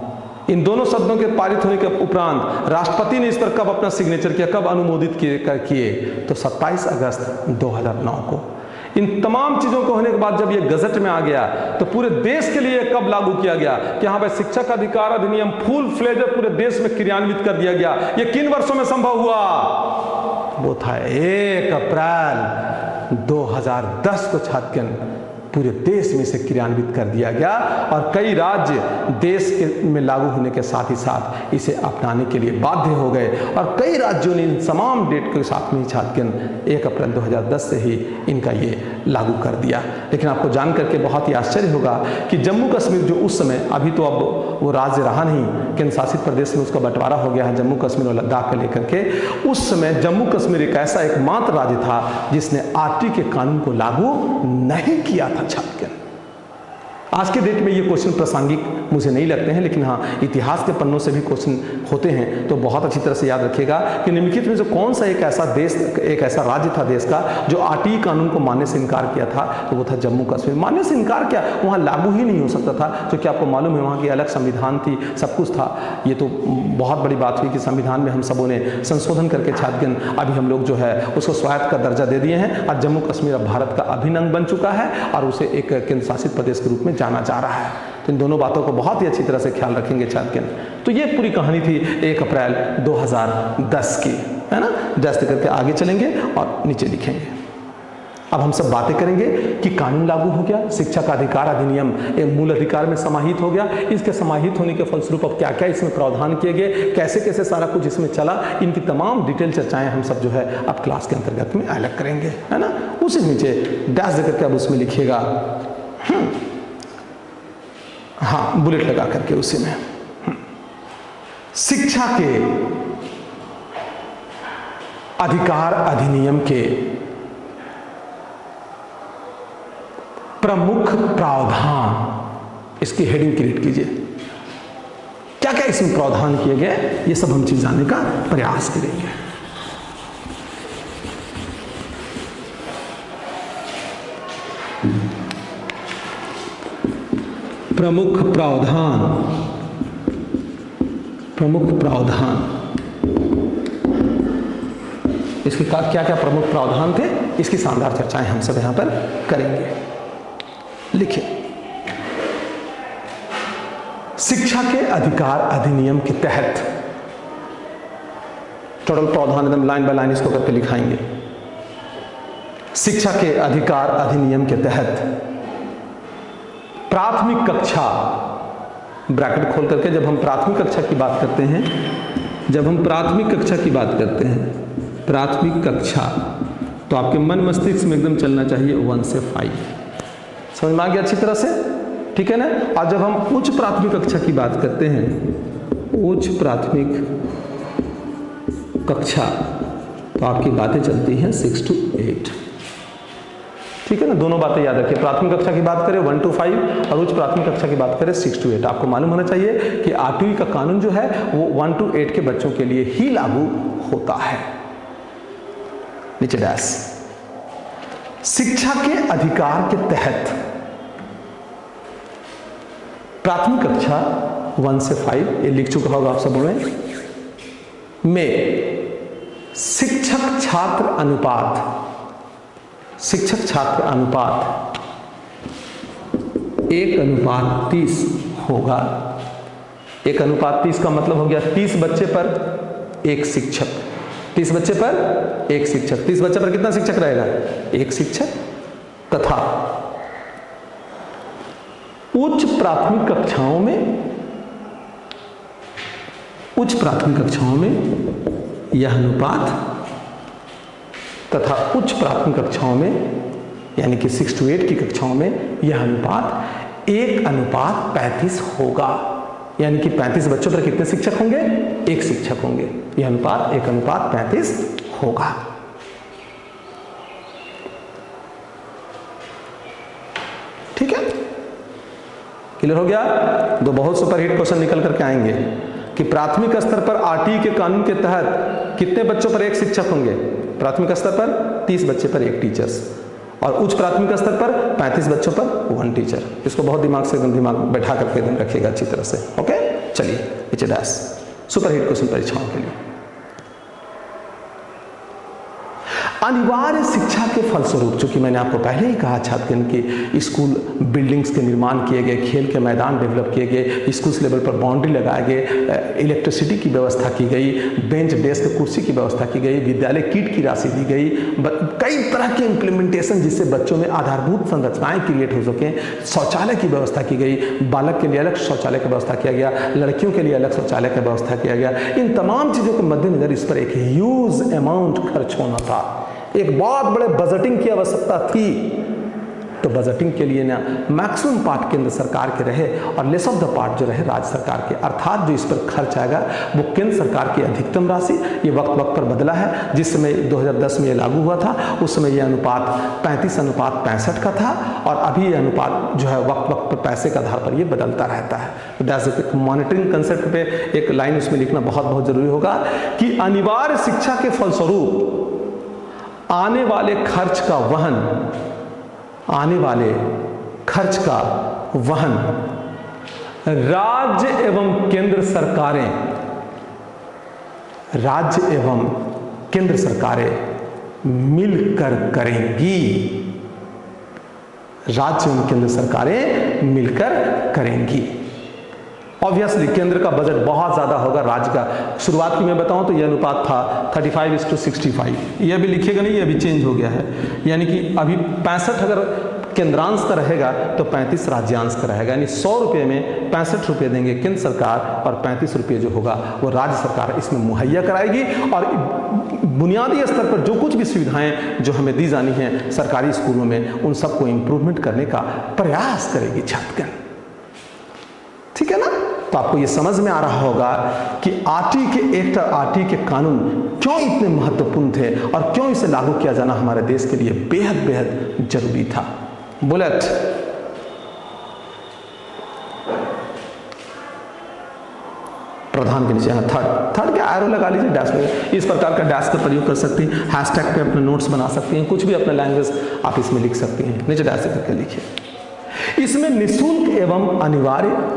इन दोनों शब्दों के पारित होने के उपरांत राष्ट्रपति ने इस पर कब अपना सिग्नेचर किया, कब अनुमोदित किए किए तो सत्ताईस अगस्त दो हज़ार नौ को। इन तमाम चीज़ों को होने के बाद जब ये गजट में आ गया तो पूरे देश के लिए कब लागू किया गया कि हाँ भाई शिक्षा का अधिकार अधिनियम फुल फ्लेजर पूरे देश में क्रियान्वित कर दिया गया। ये किन वर्षों में संभव हुआ? वो था एक अप्रैल दो हज़ार दस को छात्रगण पूरे देश में इसे क्रियान्वित कर दिया गया और कई राज्य देश के में लागू होने के साथ ही साथ इसे अपनाने के लिए बाध्य हो गए और कई राज्यों ने इन तमाम डेट के साथ में छात्रगण एक अप्रैल दो हज़ार दस से ही इनका ये लागू कर दिया। लेकिन आपको जान करके बहुत ही आश्चर्य होगा कि जम्मू कश्मीर जो उस समय, अभी तो अब वो राज्य रहा नहीं, केंद्र शासित प्रदेश में उसका बंटवारा हो गया है जम्मू कश्मीर और लद्दाख को लेकर के, उस समय जम्मू कश्मीर एक ऐसा एकमात्र राज्य था जिसने आरटी के कानून को लागू नहीं किया था। छात्रगण आज के डेट में ये क्वेश्चन प्रासंगिक मुझे नहीं लगते हैं, लेकिन हाँ इतिहास के पन्नों से भी क्वेश्चन होते हैं तो बहुत अच्छी तरह से याद रखिएगा कि निम्नलिखित में जो कौन सा एक ऐसा देश, एक ऐसा राज्य था देश का जो आरटी कानून को मानने से इनकार किया था, तो वो था जम्मू कश्मीर। मानने से इनकार क्या, वहाँ लागू ही नहीं हो सकता था, क्योंकि आपको मालूम है वहाँ की अलग संविधान थी, सब कुछ था। ये तो बहुत बड़ी बात हुई कि संविधान में हम सबों ने संशोधन करके छात्रगण अभी हम लोग जो है उसको स्वायत्त का दर्जा दे दिए हैं और जम्मू कश्मीर अब भारत का अभिन्न अंग बन चुका है और उसे एक केंद्र शासित प्रदेश के रूप में जाना जा रहा है। तो इन दोनों बातों को बहुत ही अच्छी तरह से ख्याल रखेंगे छात्रगण। तो ये पूरी कहानी थी एक अप्रैल दो हज़ार दस की, है ना। जैसे करके आगे चलेंगे और नीचे लिखेंगे। अब हम सब बातें करेंगे कि कानून लागू हो गया, शिक्षा का अधिकार अधिनियम एक मूल अधिकार में समाहित हो गया। इसके समाहित होने के फलस्वरूप अब क्या क्या इसमें प्रावधान किए गए, कैसे कैसे सारा कुछ इसमें चला, इनकी तमाम डिटेल चर्चाएं हम सब जो है अब क्लास के अंतर्गत में अलग करेंगे, है ना। उसी नीचे डैश देकर के अब उसमें लिखिएगा, हाँ बुलेट लगा करके उसी में शिक्षा के अधिकार अधिनियम के प्रमुख प्रावधान, इसकी हेडिंग क्रिएट कीजिए। क्या क्या इसमें प्रावधान किए गए ये सब हम चीज जानने का प्रयास करेंगे। प्रमुख प्रावधान, प्रमुख प्रावधान, इसके क्या क्या प्रमुख प्रावधान थे, इसकी शानदार चर्चाएं हम सब यहां पर करेंगे। लिखिए, शिक्षा के अधिकार अधिनियम के तहत टोटल प्रावधान एकदम लाइन बाय लाइन इसको करके लिखाएंगे। शिक्षा के अधिकार अधिनियम के तहत प्राथमिक कक्षा, ब्रैकेट खोल करके, जब हम प्राथमिक कक्षा की बात करते हैं, जब हम प्राथमिक कक्षा की बात करते हैं, प्राथमिक कक्षा, तो आपके मन मस्तिष्क में एकदम चलना चाहिए वन से फाइव। समझ में आ गया अच्छी तरह से, ठीक है ना। और जब हम उच्च प्राथमिक कक्षा की बात करते हैं, उच्च प्राथमिक कक्षा, तो आपकी बातें चलती हैं सिक्स टू एट, ठीक है ना। दोनों बातें याद रखिए, प्राथमिक कक्षा की बात करें वन टू फाइव और उच्च प्राथमिक कक्षा की बात करें सिक्स टू एट। आपको मालूम होना चाहिए कि आठवीं का कानून जो है वो वन टू एट के बच्चों के लिए ही लागू होता है। नीचे डैश, शिक्षा के अधिकार के तहत प्राथमिक कक्षा वन से फाइव, ये लिख चुका होगा आप सब में, में शिक्षक छात्र अनुपात, शिक्षक छात्र अनुपात एक अनुपात तीस होगा। एक अनुपात तीस का मतलब हो गया तीस बच्चे पर एक शिक्षक, तीस बच्चे पर एक शिक्षक, तीस बच्चे पर कितना शिक्षक रहेगा, एक शिक्षक। तथा उच्च प्राथमिक कक्षाओं में, उच्च प्राथमिक कक्षाओं में यह अनुपात, तथा उच्च प्राथमिक कक्षाओं में यानी कि सिक्स टू एट की कक्षाओं में यह अनुपात एक अनुपात पैंतीस होगा। यानी कि पैंतीस बच्चों पर कितने शिक्षक होंगे, एक शिक्षक होंगे। यह अनुपात एक अनुपात पैंतीस होगा। ठीक है, क्लियर हो गया। दो बहुत सुपरहिट क्वेश्चन निकल करके आएंगे कि प्राथमिक स्तर पर आरटीई के कानून के तहत कितने बच्चों पर एक शिक्षक होंगे। प्राथमिक स्तर पर तीस बच्चे पर एक टीचर्स और उच्च प्राथमिक स्तर पर पैंतीस बच्चों पर वन टीचर। इसको बहुत दिमाग से एकदम दिमाग बैठा करके एकदम रखिएगा अच्छी तरह से। ओके, चलिए नीचे डैश। सुपरहिट क्वेश्चन परीक्षाओं के लिए अनिवार्य शिक्षा के फलस्वरूप, चूंकि मैंने आपको पहले ही कहा छात्रगण की स्कूल बिल्डिंग्स के निर्माण किए गए, खेल के मैदान डेवलप किए गए, स्कूल लेवल पर बाउंड्री लगाए गए, इलेक्ट्रिसिटी की व्यवस्था की गई, बेंच डेस्क कुर्सी की व्यवस्था की गई, विद्यालय किट की राशि दी गई, कई तरह के इम्प्लीमेंटेशन जिससे बच्चों में आधारभूत संरचनाएं क्रिएट हो सकें, शौचालय की व्यवस्था की गई, बालक के लिए अलग शौचालय की व्यवस्था किया गया, लड़कियों के लिए अलग शौचालय की व्यवस्था किया गया। इन तमाम चीज़ों के मद्देनजर इस पर एक ह्यूज अमाउंट खर्च होना था, एक बहुत बड़े बजटिंग की आवश्यकता थी। तो बजटिंग के लिए ना मैक्सिमम पार्ट केंद्र सरकार के रहे और लेस ऑफ द पार्ट जो रहे राज्य सरकार के, अर्थात जो इस पर खर्च आएगा वो केंद्र सरकार की अधिकतम राशि। ये वक्त वक्त पर बदला है, जिस समय दो हज़ार दस में ये लागू हुआ था उस समय ये अनुपात पैंतीस अनुपात पैंसठ का था, और अभी ये अनुपात जो है वक्त वक्त पर पैसे के आधार पर ये बदलता रहता है। दैट्स मॉनिटरिंग कंसेप्ट पे एक लाइन उसमें लिखना बहुत बहुत जरूरी होगा कि अनिवार्य शिक्षा के फलस्वरूप आने वाले खर्च का वहन आने वाले खर्च का वहन राज्य एवं केंद्र सरकारें राज्य एवं केंद्र सरकारें मिलकर करेंगी। राज्य एवं केंद्र सरकारें मिलकर करेंगी। ऑब्वियसली केंद्र का बजट बहुत ज़्यादा होगा, राज्य का शुरुआत की मैं बताऊं तो यह अनुपात था thirty five is two sixty five. यह भी लिखेगा नहीं, यह भी चेंज हो गया है, यानी कि अभी पैंसठ अगर केंद्रांश का रहेगा तो पैंतीस राज्यांश का रहेगा, यानी सौ रुपये में पैंसठ रुपये देंगे केंद्र सरकार और पैंतीस रुपये जो होगा वो राज्य सरकार इसमें मुहैया कराएगी। और बुनियादी स्तर पर जो कुछ भी सुविधाएं जो हमें दी जानी हैं सरकारी स्कूलों में, उन सबको इम्प्रूवमेंट करने का प्रयास करेगी छात्रगण। ठीक है ना? तो आपको ये समझ में आ रहा होगा कि आरटी के एक्ट और आरटी के कानून क्यों इतने महत्वपूर्ण थे और क्यों इसे लागू किया जाना हमारे देश के लिए बेहद बेहद जरूरी था। बुलेट प्रधान के नीचे थर्ड थर्ड के एरो लगा लीजिए, डैश में इस प्रकार का डैश का प्रयोग कर सकते हैं, हैशटैग पे अपने नोट्स बना सकते हैं, कुछ भी अपना लैंग्वेज आप इसमें लिख सकते हैं, नीचे डैश करके लिखिए। इसमें निःशुल्क एवं अनिवार्य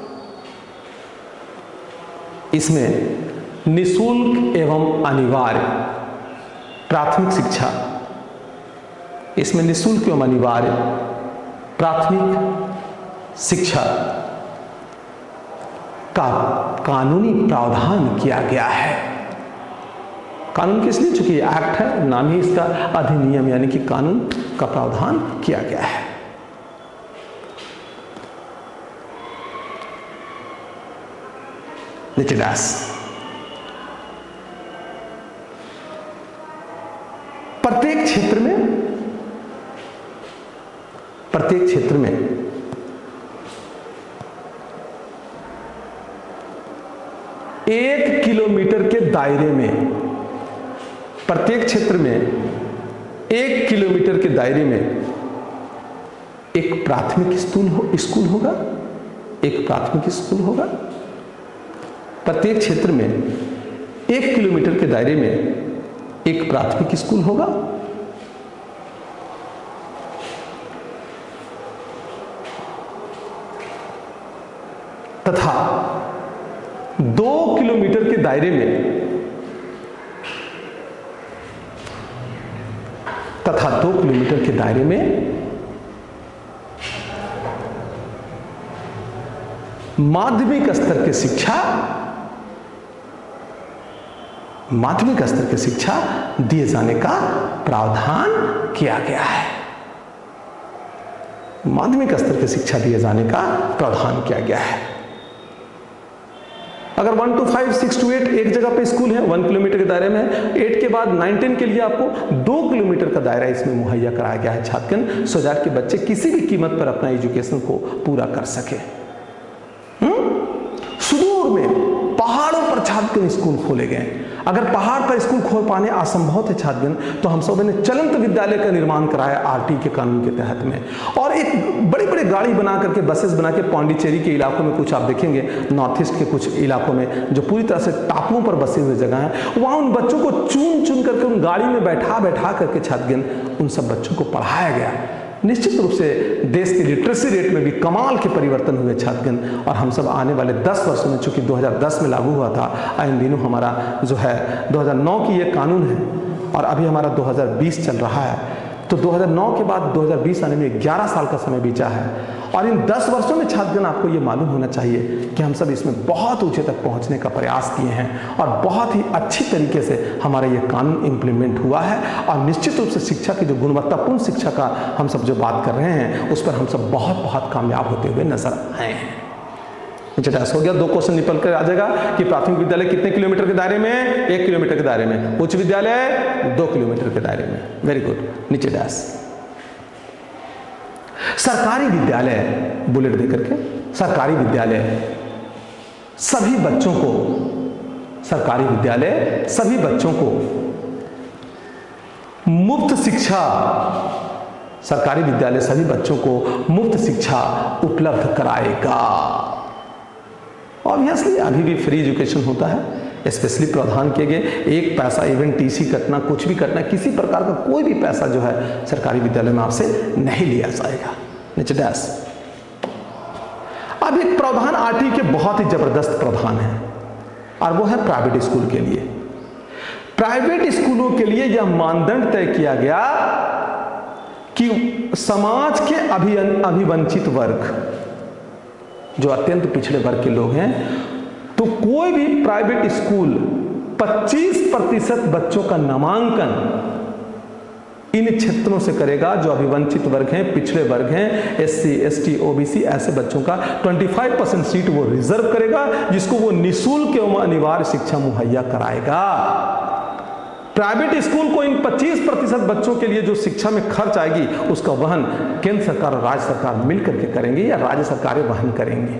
इसमें निःशुल्क एवं अनिवार्य प्राथमिक शिक्षा, इसमें निःशुल्क एवं अनिवार्य प्राथमिक शिक्षा का कानूनी प्रावधान किया गया है। कानून किस लिए? चूंकि एक्ट है, नाम ही इसका अधिनियम, यानी कि कानून का प्रावधान किया गया है। नीचे डैश। प्रत्येक क्षेत्र में प्रत्येक क्षेत्र में एक किलोमीटर के दायरे में प्रत्येक क्षेत्र में एक किलोमीटर के दायरे में एक प्राथमिक स्कूल हो स्कूल होगा एक प्राथमिक स्कूल होगा। प्रत्येक क्षेत्र में एक किलोमीटर के दायरे में एक प्राथमिक स्कूल होगा तथा दो किलोमीटर के दायरे में तथा दो किलोमीटर के दायरे में माध्यमिक स्तर की शिक्षा माध्यमिक स्तर की शिक्षा दिए जाने का प्रावधान किया गया है। माध्यमिक स्तर की शिक्षा दिए जाने का प्रावधान किया गया है। अगर one two five six two eight एक जगह पे स्कूल है, वन किलोमीटर के दायरे में है, एट के बाद नाइन टेन के लिए आपको दो किलोमीटर का दायरा इसमें मुहैया कराया गया है छात्रगण, सो दैट के बच्चे किसी भी कीमत पर अपना एजुकेशन को पूरा कर सके। सुदूर में पहाड़ों पर छात्रगण स्कूल खोले गए। अगर पहाड़ पर स्कूल खोल पाने असंभव थे छात्रगण, तो हम सब ने चलंत विद्यालय का निर्माण कराया आरटी के कानून के तहत में, और एक बड़ी बड़ी गाड़ी बना करके बसेस बना के पांडिचेरी के इलाकों में कुछ आप देखेंगे, नॉर्थ ईस्ट के कुछ इलाकों में जो पूरी तरह से टापुओं पर बसे हुए जगह हैं, वहाँ उन बच्चों को चुन चुन करके उन गाड़ी में बैठा बैठा करके छात्रगण उन सब बच्चों को पढ़ाया गया। निश्चित रूप से देश की लिटरेसी रेट में भी कमाल के परिवर्तन हुए छात्रगण। और हम सब आने वाले दस वर्षों में, चूंकि दो हज़ार दस में लागू हुआ था, इन दिनों हमारा जो है दो हज़ार नौ की ये कानून है और अभी हमारा दो हज़ार बीस चल रहा है, तो दो हज़ार नौ के बाद दो हज़ार बीस आने में ग्यारह साल का समय बीता है। और इन दस वर्षों में छात्रगण आपको ये मालूम होना चाहिए कि हम सब इसमें बहुत ऊंचे तक पहुंचने का प्रयास किए हैं और बहुत ही अच्छी तरीके से हमारा ये कानून इम्प्लीमेंट हुआ है। और निश्चित रूप से शिक्षा की जो गुणवत्तापूर्ण शिक्षा का हम सब जो बात कर रहे हैं, उस पर हम सब बहुत बहुत कामयाब होते हुए नजर आए हैं। चटास हो गया, दो क्वेश्चन निकल कर आ जाएगा कि प्राथमिक विद्यालय कितने किलोमीटर के दायरे में? एक किलोमीटर के दायरे में। उच्च विद्यालय दो किलोमीटर के दायरे में। वेरी गुड, नीचे डैश। सरकारी विद्यालय, बुलेट देकर के, सरकारी विद्यालय सभी बच्चों को, सरकारी विद्यालय सभी बच्चों को मुफ्त शिक्षा, सरकारी विद्यालय सभी बच्चों को मुफ्त शिक्षा उपलब्ध कराएगा। ऑब्वियसली अभी भी फ्री एजुकेशन होता है, स्पेशली प्रावधान किए गए, एक पैसा इवन टीसी कटना, कुछ भी कटना, किसी प्रकार का कोई भी पैसा जो है सरकारी विद्यालय में आपसे नहीं लिया जाएगा। नीचे डैश। अब एक प्रावधान आरटीई के बहुत ही जबरदस्त प्रावधान है और वो है प्राइवेट स्कूल के लिए। प्राइवेट स्कूलों के लिए यह मानदंड तय किया गया कि समाज के अभी अभिवंचित वर्ग, जो अत्यंत पिछड़े वर्ग के लोग हैं, तो कोई भी प्राइवेट स्कूल पच्चीस प्रतिशत बच्चों का नामांकन इन क्षेत्रों से करेगा जो अभिवंचित वर्ग हैं, पिछड़े वर्ग हैं, एससी, एसटी, ओबीसी, ऐसे बच्चों का पच्चीस परसेंट सीट वो रिजर्व करेगा, जिसको वो निःशुल्क एवं अनिवार्य शिक्षा मुहैया कराएगा। प्राइवेट स्कूल को इन पच्चीस प्रतिशत बच्चों के लिए जो शिक्षा में खर्च आएगी, उसका वहन केंद्र सरकार और राज्य सरकार मिलकर के करेंगे या राज्य सरकारें वहन करेंगी।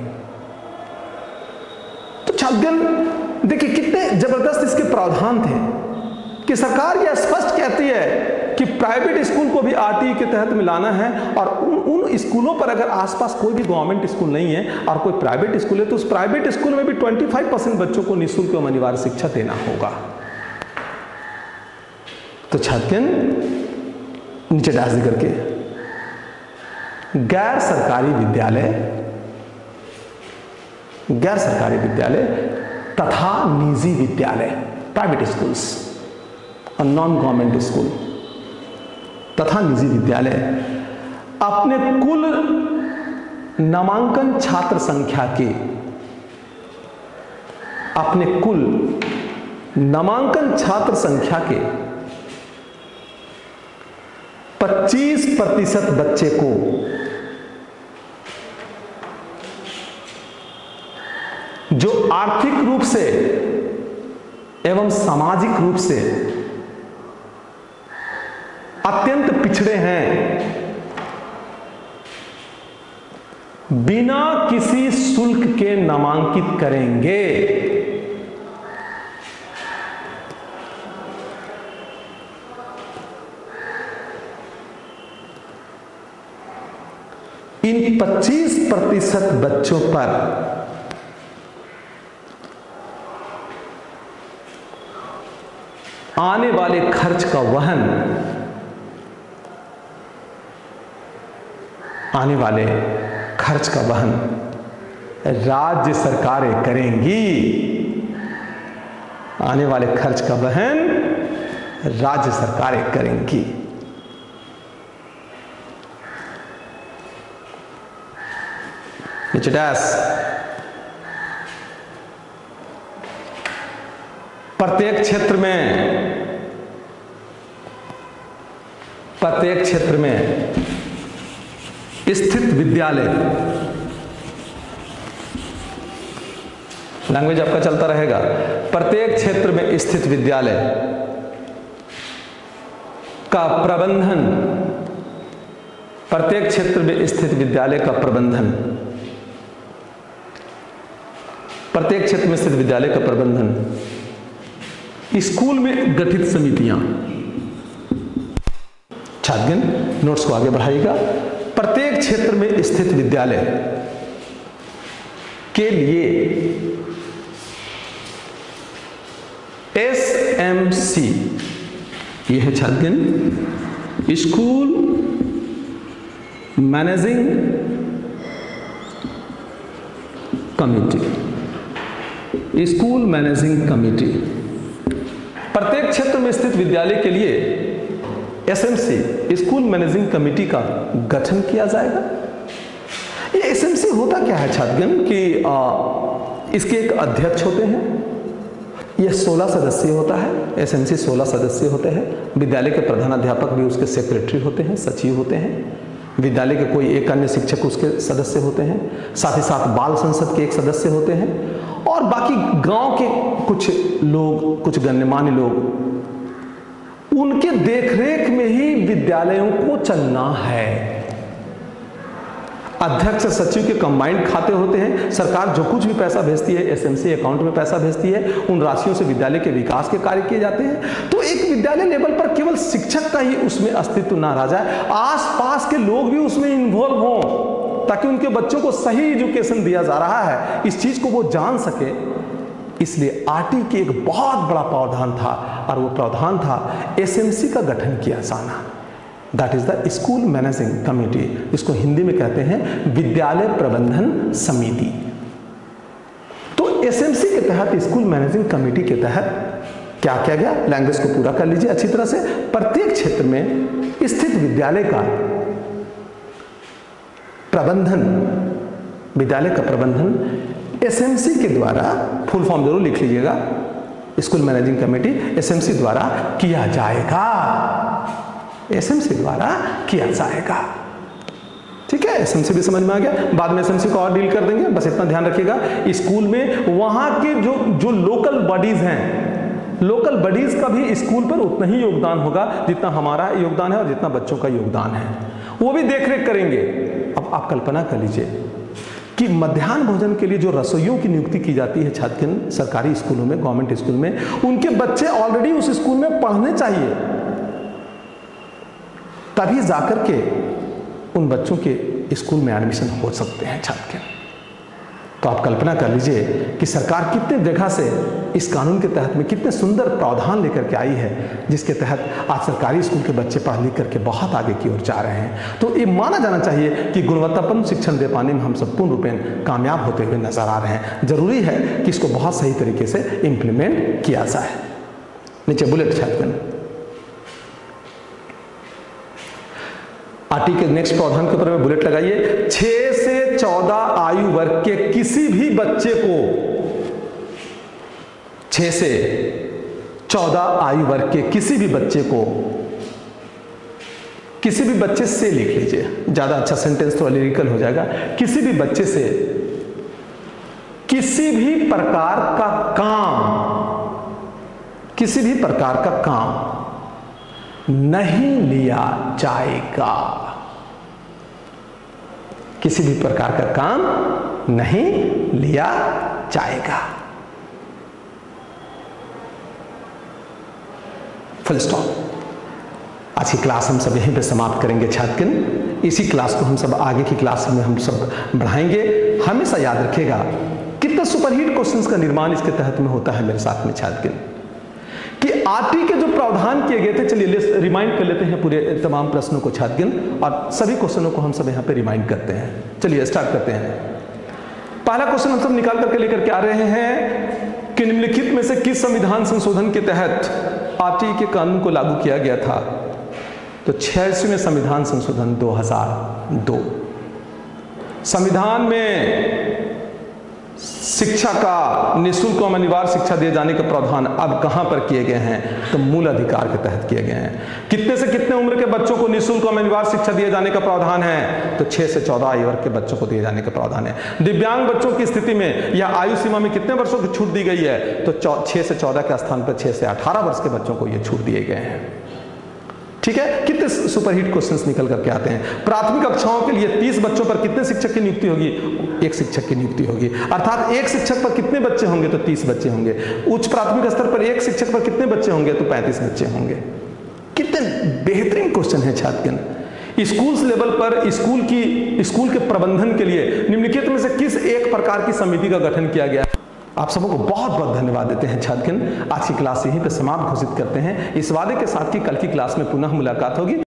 तो छात्रगण देखिए कितने जबरदस्त इसके प्रावधान थे कि सरकार यह स्पष्ट कहती है कि प्राइवेट स्कूल को भी आरटीई के तहत मिलाना है और उन उन स्कूलों पर अगर आसपास कोई भी गवर्नमेंट स्कूल नहीं है और कोई प्राइवेट स्कूल है, तो उस प्राइवेट स्कूल में भी पच्चीस परसेंट बच्चों को निःशुल्क एवं अनिवार्य शिक्षा देना होगा। तो छात्रगण नीचे डैश करके, गैर सरकारी विद्यालय, गैर सरकारी विद्यालय तथा निजी विद्यालय, प्राइवेट स्कूल्स और नॉन गवर्नमेंट स्कूल तथा निजी विद्यालय अपने कुल नामांकन छात्र संख्या के, अपने कुल नामांकन छात्र संख्या के पच्चीस प्रतिशत बच्चे को जो आर्थिक रूप से एवं सामाजिक रूप से अत्यंत पिछड़े हैं, बिना किसी शुल्क के नामांकित करेंगे। इन पच्चीस प्रतिशत बच्चों पर आने वाले खर्च का वहन, आने वाले खर्च का वहन राज्य सरकारें करेंगी। आने वाले खर्च का वहन राज्य सरकारें करेंगी। डैश। प्रत्येक क्षेत्र में, प्रत्येक क्षेत्र में स्थित विद्यालय, लैंग्वेज आपका चलता रहेगा, प्रत्येक क्षेत्र में स्थित विद्यालय का प्रबंधन, प्रत्येक क्षेत्र में स्थित विद्यालय का प्रबंधन, प्रत्येक क्षेत्र में स्थित विद्यालय का प्रबंधन स्कूल में गठित समितियां, छात्रगण नोट्स को आगे बढ़ाइएगा। प्रत्येक क्षेत्र में स्थित विद्यालय के लिए एस एम सी, यह है छात्रगण school managing committee, school managing committee. प्रत्येक क्षेत्र में स्थित विद्यालय के लिए एसएमसी, स्कूल मैनेजिंग कमेटी का गठन किया जाएगा। ये एसएमसी होता क्या है छात्रगण कि आ, इसके एक अध्यक्ष होते हैं, यह सोलह सदस्यीय होता है। एसएमसी सोलह सदस्यीय होते हैं। विद्यालय के प्रधानाध्यापक भी उसके सेक्रेटरी होते हैं, सचिव होते हैं। विद्यालय के कोई एक अन्य शिक्षक उसके सदस्य होते हैं। साथ ही साथ बाल संसद के एक सदस्य होते हैं और बाकी गांव के कुछ लोग, कुछ गण्यमान्य लोग, उनके देखरेख में ही विद्यालयों को चलना है। अध्यक्ष सचिव के कंबाइंड खाते होते हैं। सरकार जो कुछ भी पैसा भेजती है एसएमसी अकाउंट में पैसा भेजती है, उन राशियों से विद्यालय के विकास के कार्य किए जाते हैं। तो एक विद्यालय लेवल पर केवल शिक्षक का ही उसमें अस्तित्व ना रह जाए, आसपास के लोग भी उसमें इन्वॉल्व हों, ताकि उनके बच्चों को सही एजुकेशन दिया जा रहा है इस चीज को वो जान सके। इसलिए आरटी के एक बहुत बड़ा प्रावधान था और वो प्रावधान था एसएमसी का गठन किया जाना। That is the school managing committee, इसको हिंदी में कहते हैं विद्यालय प्रबंधन समिति। तो एसएमसी के तहत, स्कूल मैनेजिंग कमेटी के तहत क्या किया गया, लैंग्वेज को पूरा कर लीजिए अच्छी तरह से। प्रत्येक क्षेत्र में स्थित विद्यालय का प्रबंधन, विद्यालय का प्रबंधन एसएमसी के द्वारा, फुल फॉर्म जरूर लिख लीजिएगा, स्कूल मैनेजिंग कमेटी एसएमसी द्वारा किया जाएगा। एसएमसी द्वारा किया जाएगा। ठीक है, एसएमसी भी समझ में आ गया। बाद में एसएमसी को और डील कर देंगे, बस इतना ध्यान रखिएगा। स्कूल में वहां के जो जो लोकल बॉडीज हैं, लोकल बॉडीज का भी स्कूल पर उतना ही योगदान होगा जितना हमारा योगदान है और जितना बच्चों का योगदान है, वो भी देखरेख करेंगे। अब आप कल्पना कर लीजिए कि मध्याह्न भोजन के लिए जो रसोइयों की नियुक्ति की जाती है छात्रगण सरकारी स्कूलों में, गवर्नमेंट स्कूल में, उनके बच्चे ऑलरेडी उस स्कूल में पढ़ने चाहिए, तभी जाकर के उन बच्चों के स्कूल में एडमिशन हो सकते हैं छात्र। तो आप कल्पना कर लीजिए कि सरकार कितने जगह से इस कानून के तहत में कितने सुंदर प्रावधान लेकर के आई है, जिसके तहत आज सरकारी स्कूल के बच्चे पढ़ लिख करके बहुत आगे की ओर जा रहे हैं। तो ये माना जाना चाहिए कि गुणवत्तापूर्ण शिक्षण दे पाने में हम सब पूर्ण रूपेण कामयाब होते हुए नजर आ रहे हैं। जरूरी है कि इसको बहुत सही तरीके से इंप्लीमेंट किया जाए। नीचे बुलेट छात्रगण, आरटी के नेक्स्ट प्रावधान के ऊपर में बुलेट लगाइए। छह से चौदह आयु वर्ग के किसी भी बच्चे को, छह से चौदह आयु वर्ग के किसी भी बच्चे को, किसी भी बच्चे से लिख लीजिए, ज्यादा अच्छा सेंटेंस थोड़ा लिरिकल हो जाएगा। किसी भी बच्चे से किसी भी प्रकार का काम, किसी भी प्रकार का काम नहीं लिया जाएगा। किसी भी प्रकार का काम नहीं लिया जाएगा। Full stop. आज की क्लास हम सब यहीं पे समाप्त करेंगे छात्रगण। इसी क्लास को हम सब आगे की क्लास में हम सब बढ़ाएंगे। हमेशा याद रखिएगा कितने सुपरहिट क्वेश्चंस का निर्माण इसके तहत में होता है मेरे साथ में छात्रगण, कि आरटी के जो प्रावधान किए गए थे, चलिए रिमाइंड कर लेते हैं पूरे तमाम प्रश्नों को छात्रगण, और सभी क्वेश्चनों को हम सब यहाँ पे रिमाइंड करते हैं। चलिए स्टार्ट करते हैं। पहला क्वेश्चन हम सब निकाल करके लेकर के आ रहे हैं कि निम्नलिखित में से किस संविधान संशोधन के तहत आरटी के कानून को लागू किया गया था? तो छियासीवें संविधान संशोधन दो हजार दो। संविधान में शिक्षा का निःशुल्क और अनिवार्य शिक्षा दिए जाने के प्रावधान अब कहां पर किए गए हैं? तो मूल अधिकार के तहत किए गए हैं। कितने से कितने उम्र के बच्चों को निःशुल्क और अनिवार्य शिक्षा दिए जाने का प्रावधान है? तो छह से चौदह आयु वर्ग के बच्चों को दिए जाने का प्रावधान है। दिव्यांग बच्चों की स्थिति में या आयु सीमा में कितने वर्षों की छूट दी गई है? तो छह से चौदह के स्थान पर छह से अठारह वर्ष के बच्चों को यह छूट दिए गए हैं। ठीक है, कितने सुपरहिट क्वेश्चंस निकल करके आते हैं। प्राथमिक कक्षाओं के लिए तीस बच्चों पर कितने शिक्षक की नियुक्ति होगी? एक शिक्षक की नियुक्ति होगी, अर्थात एक शिक्षक पर कितने बच्चे होंगे? तो तीस बच्चे होंगे। उच्च प्राथमिक स्तर पर एक शिक्षक पर कितने बच्चे होंगे? तो पैंतीस बच्चे होंगे। कितने बेहतरीन क्वेश्चन है छात्रगण। स्कूल लेवल पर स्कूल की स्कूल के प्रबंधन के लिए निम्नलिखित में से किस एक प्रकार की समिति का गठन किया गया? आप सबको बहुत बहुत धन्यवाद देते हैं छात्रगण। आज की क्लास यहीं पे समाप्त घोषित करते हैं, इस वादे के साथ कि कल की क्लास में पुनः मुलाकात होगी।